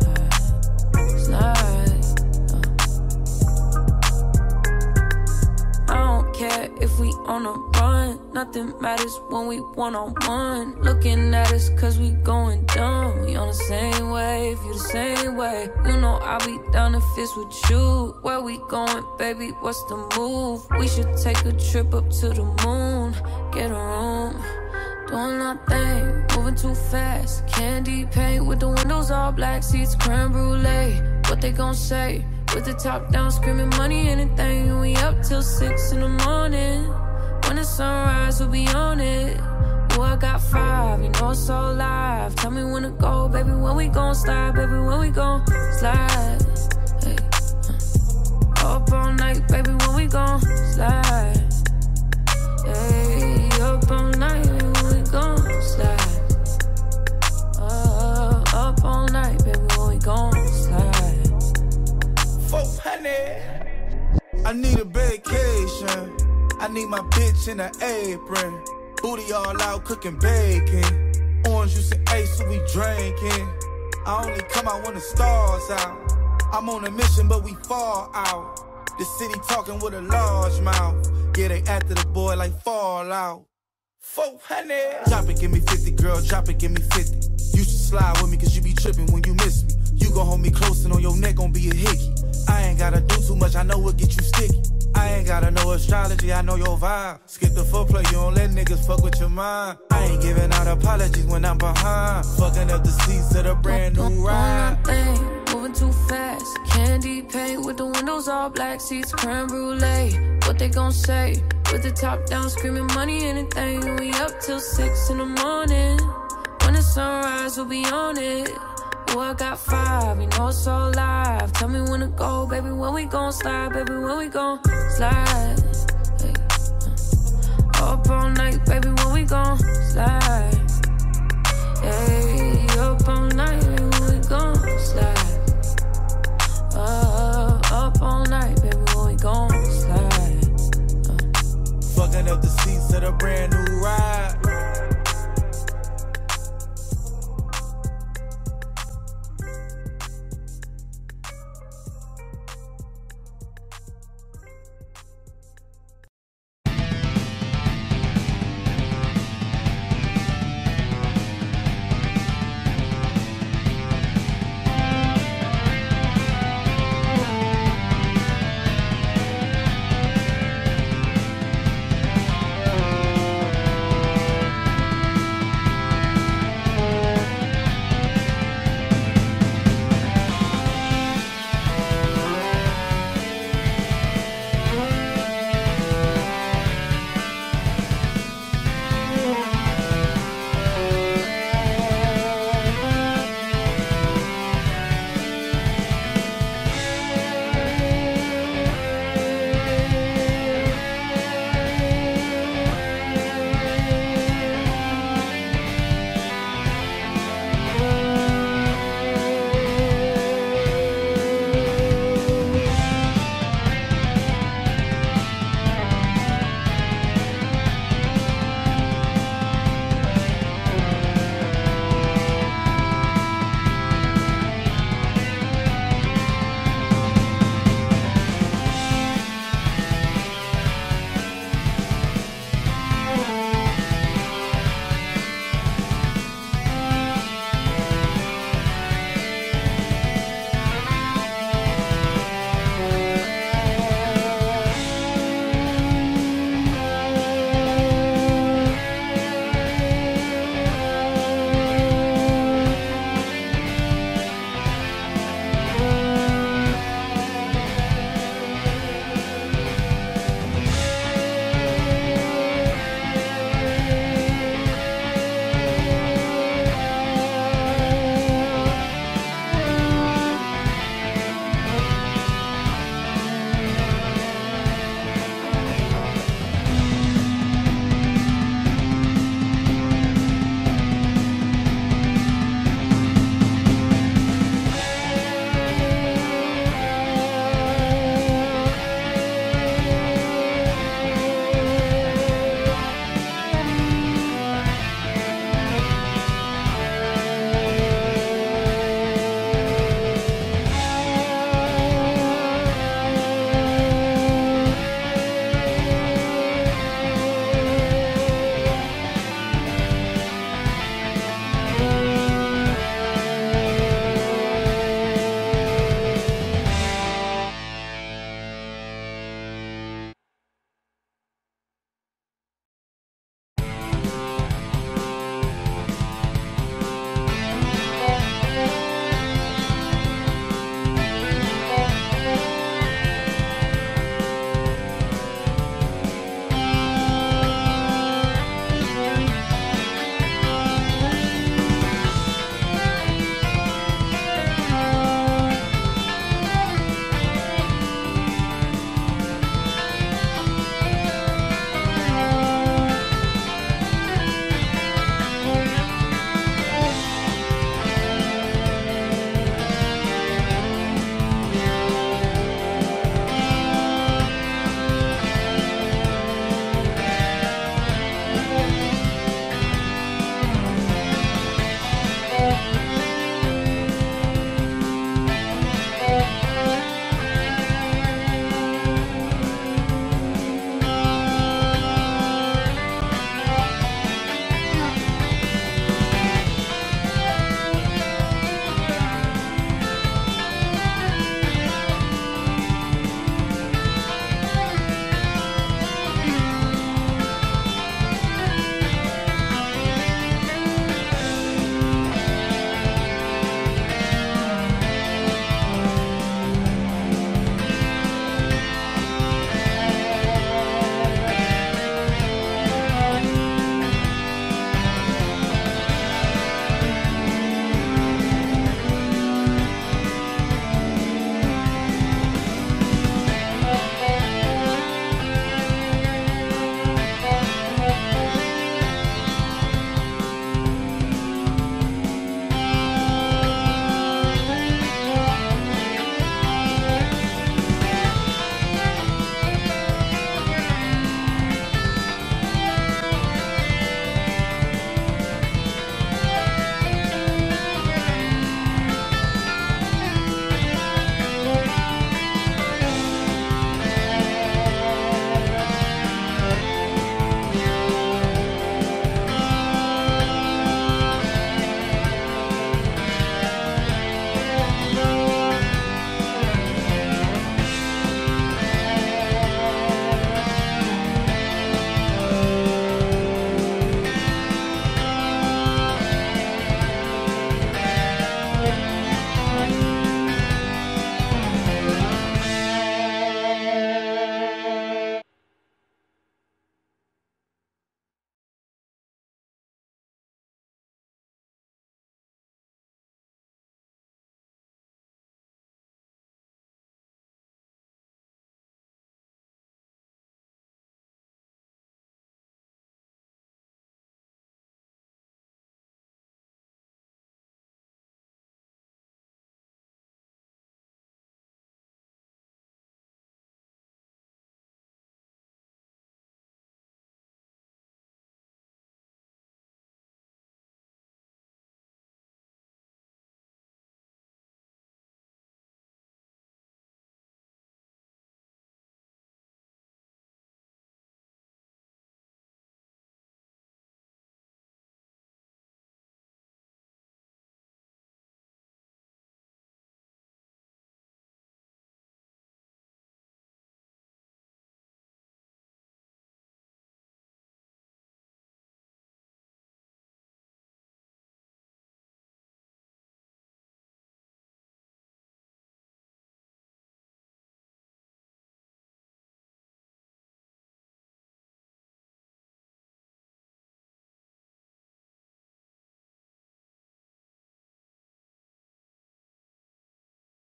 slide. I don't care if we on a run. Nothing matters when we one-on-one. Looking at us cause we going dumb. We on the same wave, you the same way. You know I'll be down if it's with you. Where we going, baby, what's the move? We should take a trip up to the moon. Get a room. Doing nothing, moving too fast. Candy paint with the windows all black, seats creme brulee. What they gon' say? With the top down, screaming money, anything. We up till 6 in the morning. When the sunrise, we'll be on it. Oh, I got 5, you know it's all live. Tell me when to go, baby, when we gon' slide. Baby, when we gon' slide. Hey, up all night, baby, when we gon' slide. Hey, up all night, baby, when we gon' slide. Up all night, baby, when we gon' slide. 400. I need a vacation. I need my bitch in an apron. Booty all out cooking bacon. Orange juice and ace, so we drinking. I only come out when the stars out. I'm on a mission, but we fall out. The city talking with a large mouth. Yeah, they after the boy like Fallout. 400. Drop it, give me 50, girl, drop it, give me 50. You should slide with me, cause you be tripping when you miss me. You gon' hold me close and on your neck gon' be a hickey. I ain't gotta do too much, I know what get you sticky. I ain't gotta know astrology, I know your vibe. Skip the foreplay, you don't let niggas fuck with your mind. I ain't giving out apologies when I'm behind. Fucking up the seats of the brand new ride. Moving too fast. Candy paint with the windows all black, seats creme brulee. What they gon' say? With the top down, screaming money, anything. We up till 6 in the morning. When the sunrise, we'll be on it. Oh, I got 5, you know it's all live. Tell me when to go, baby, when we gon' slide. Baby, when we gon' slide. Hey, up all night, baby, when we gon' slide.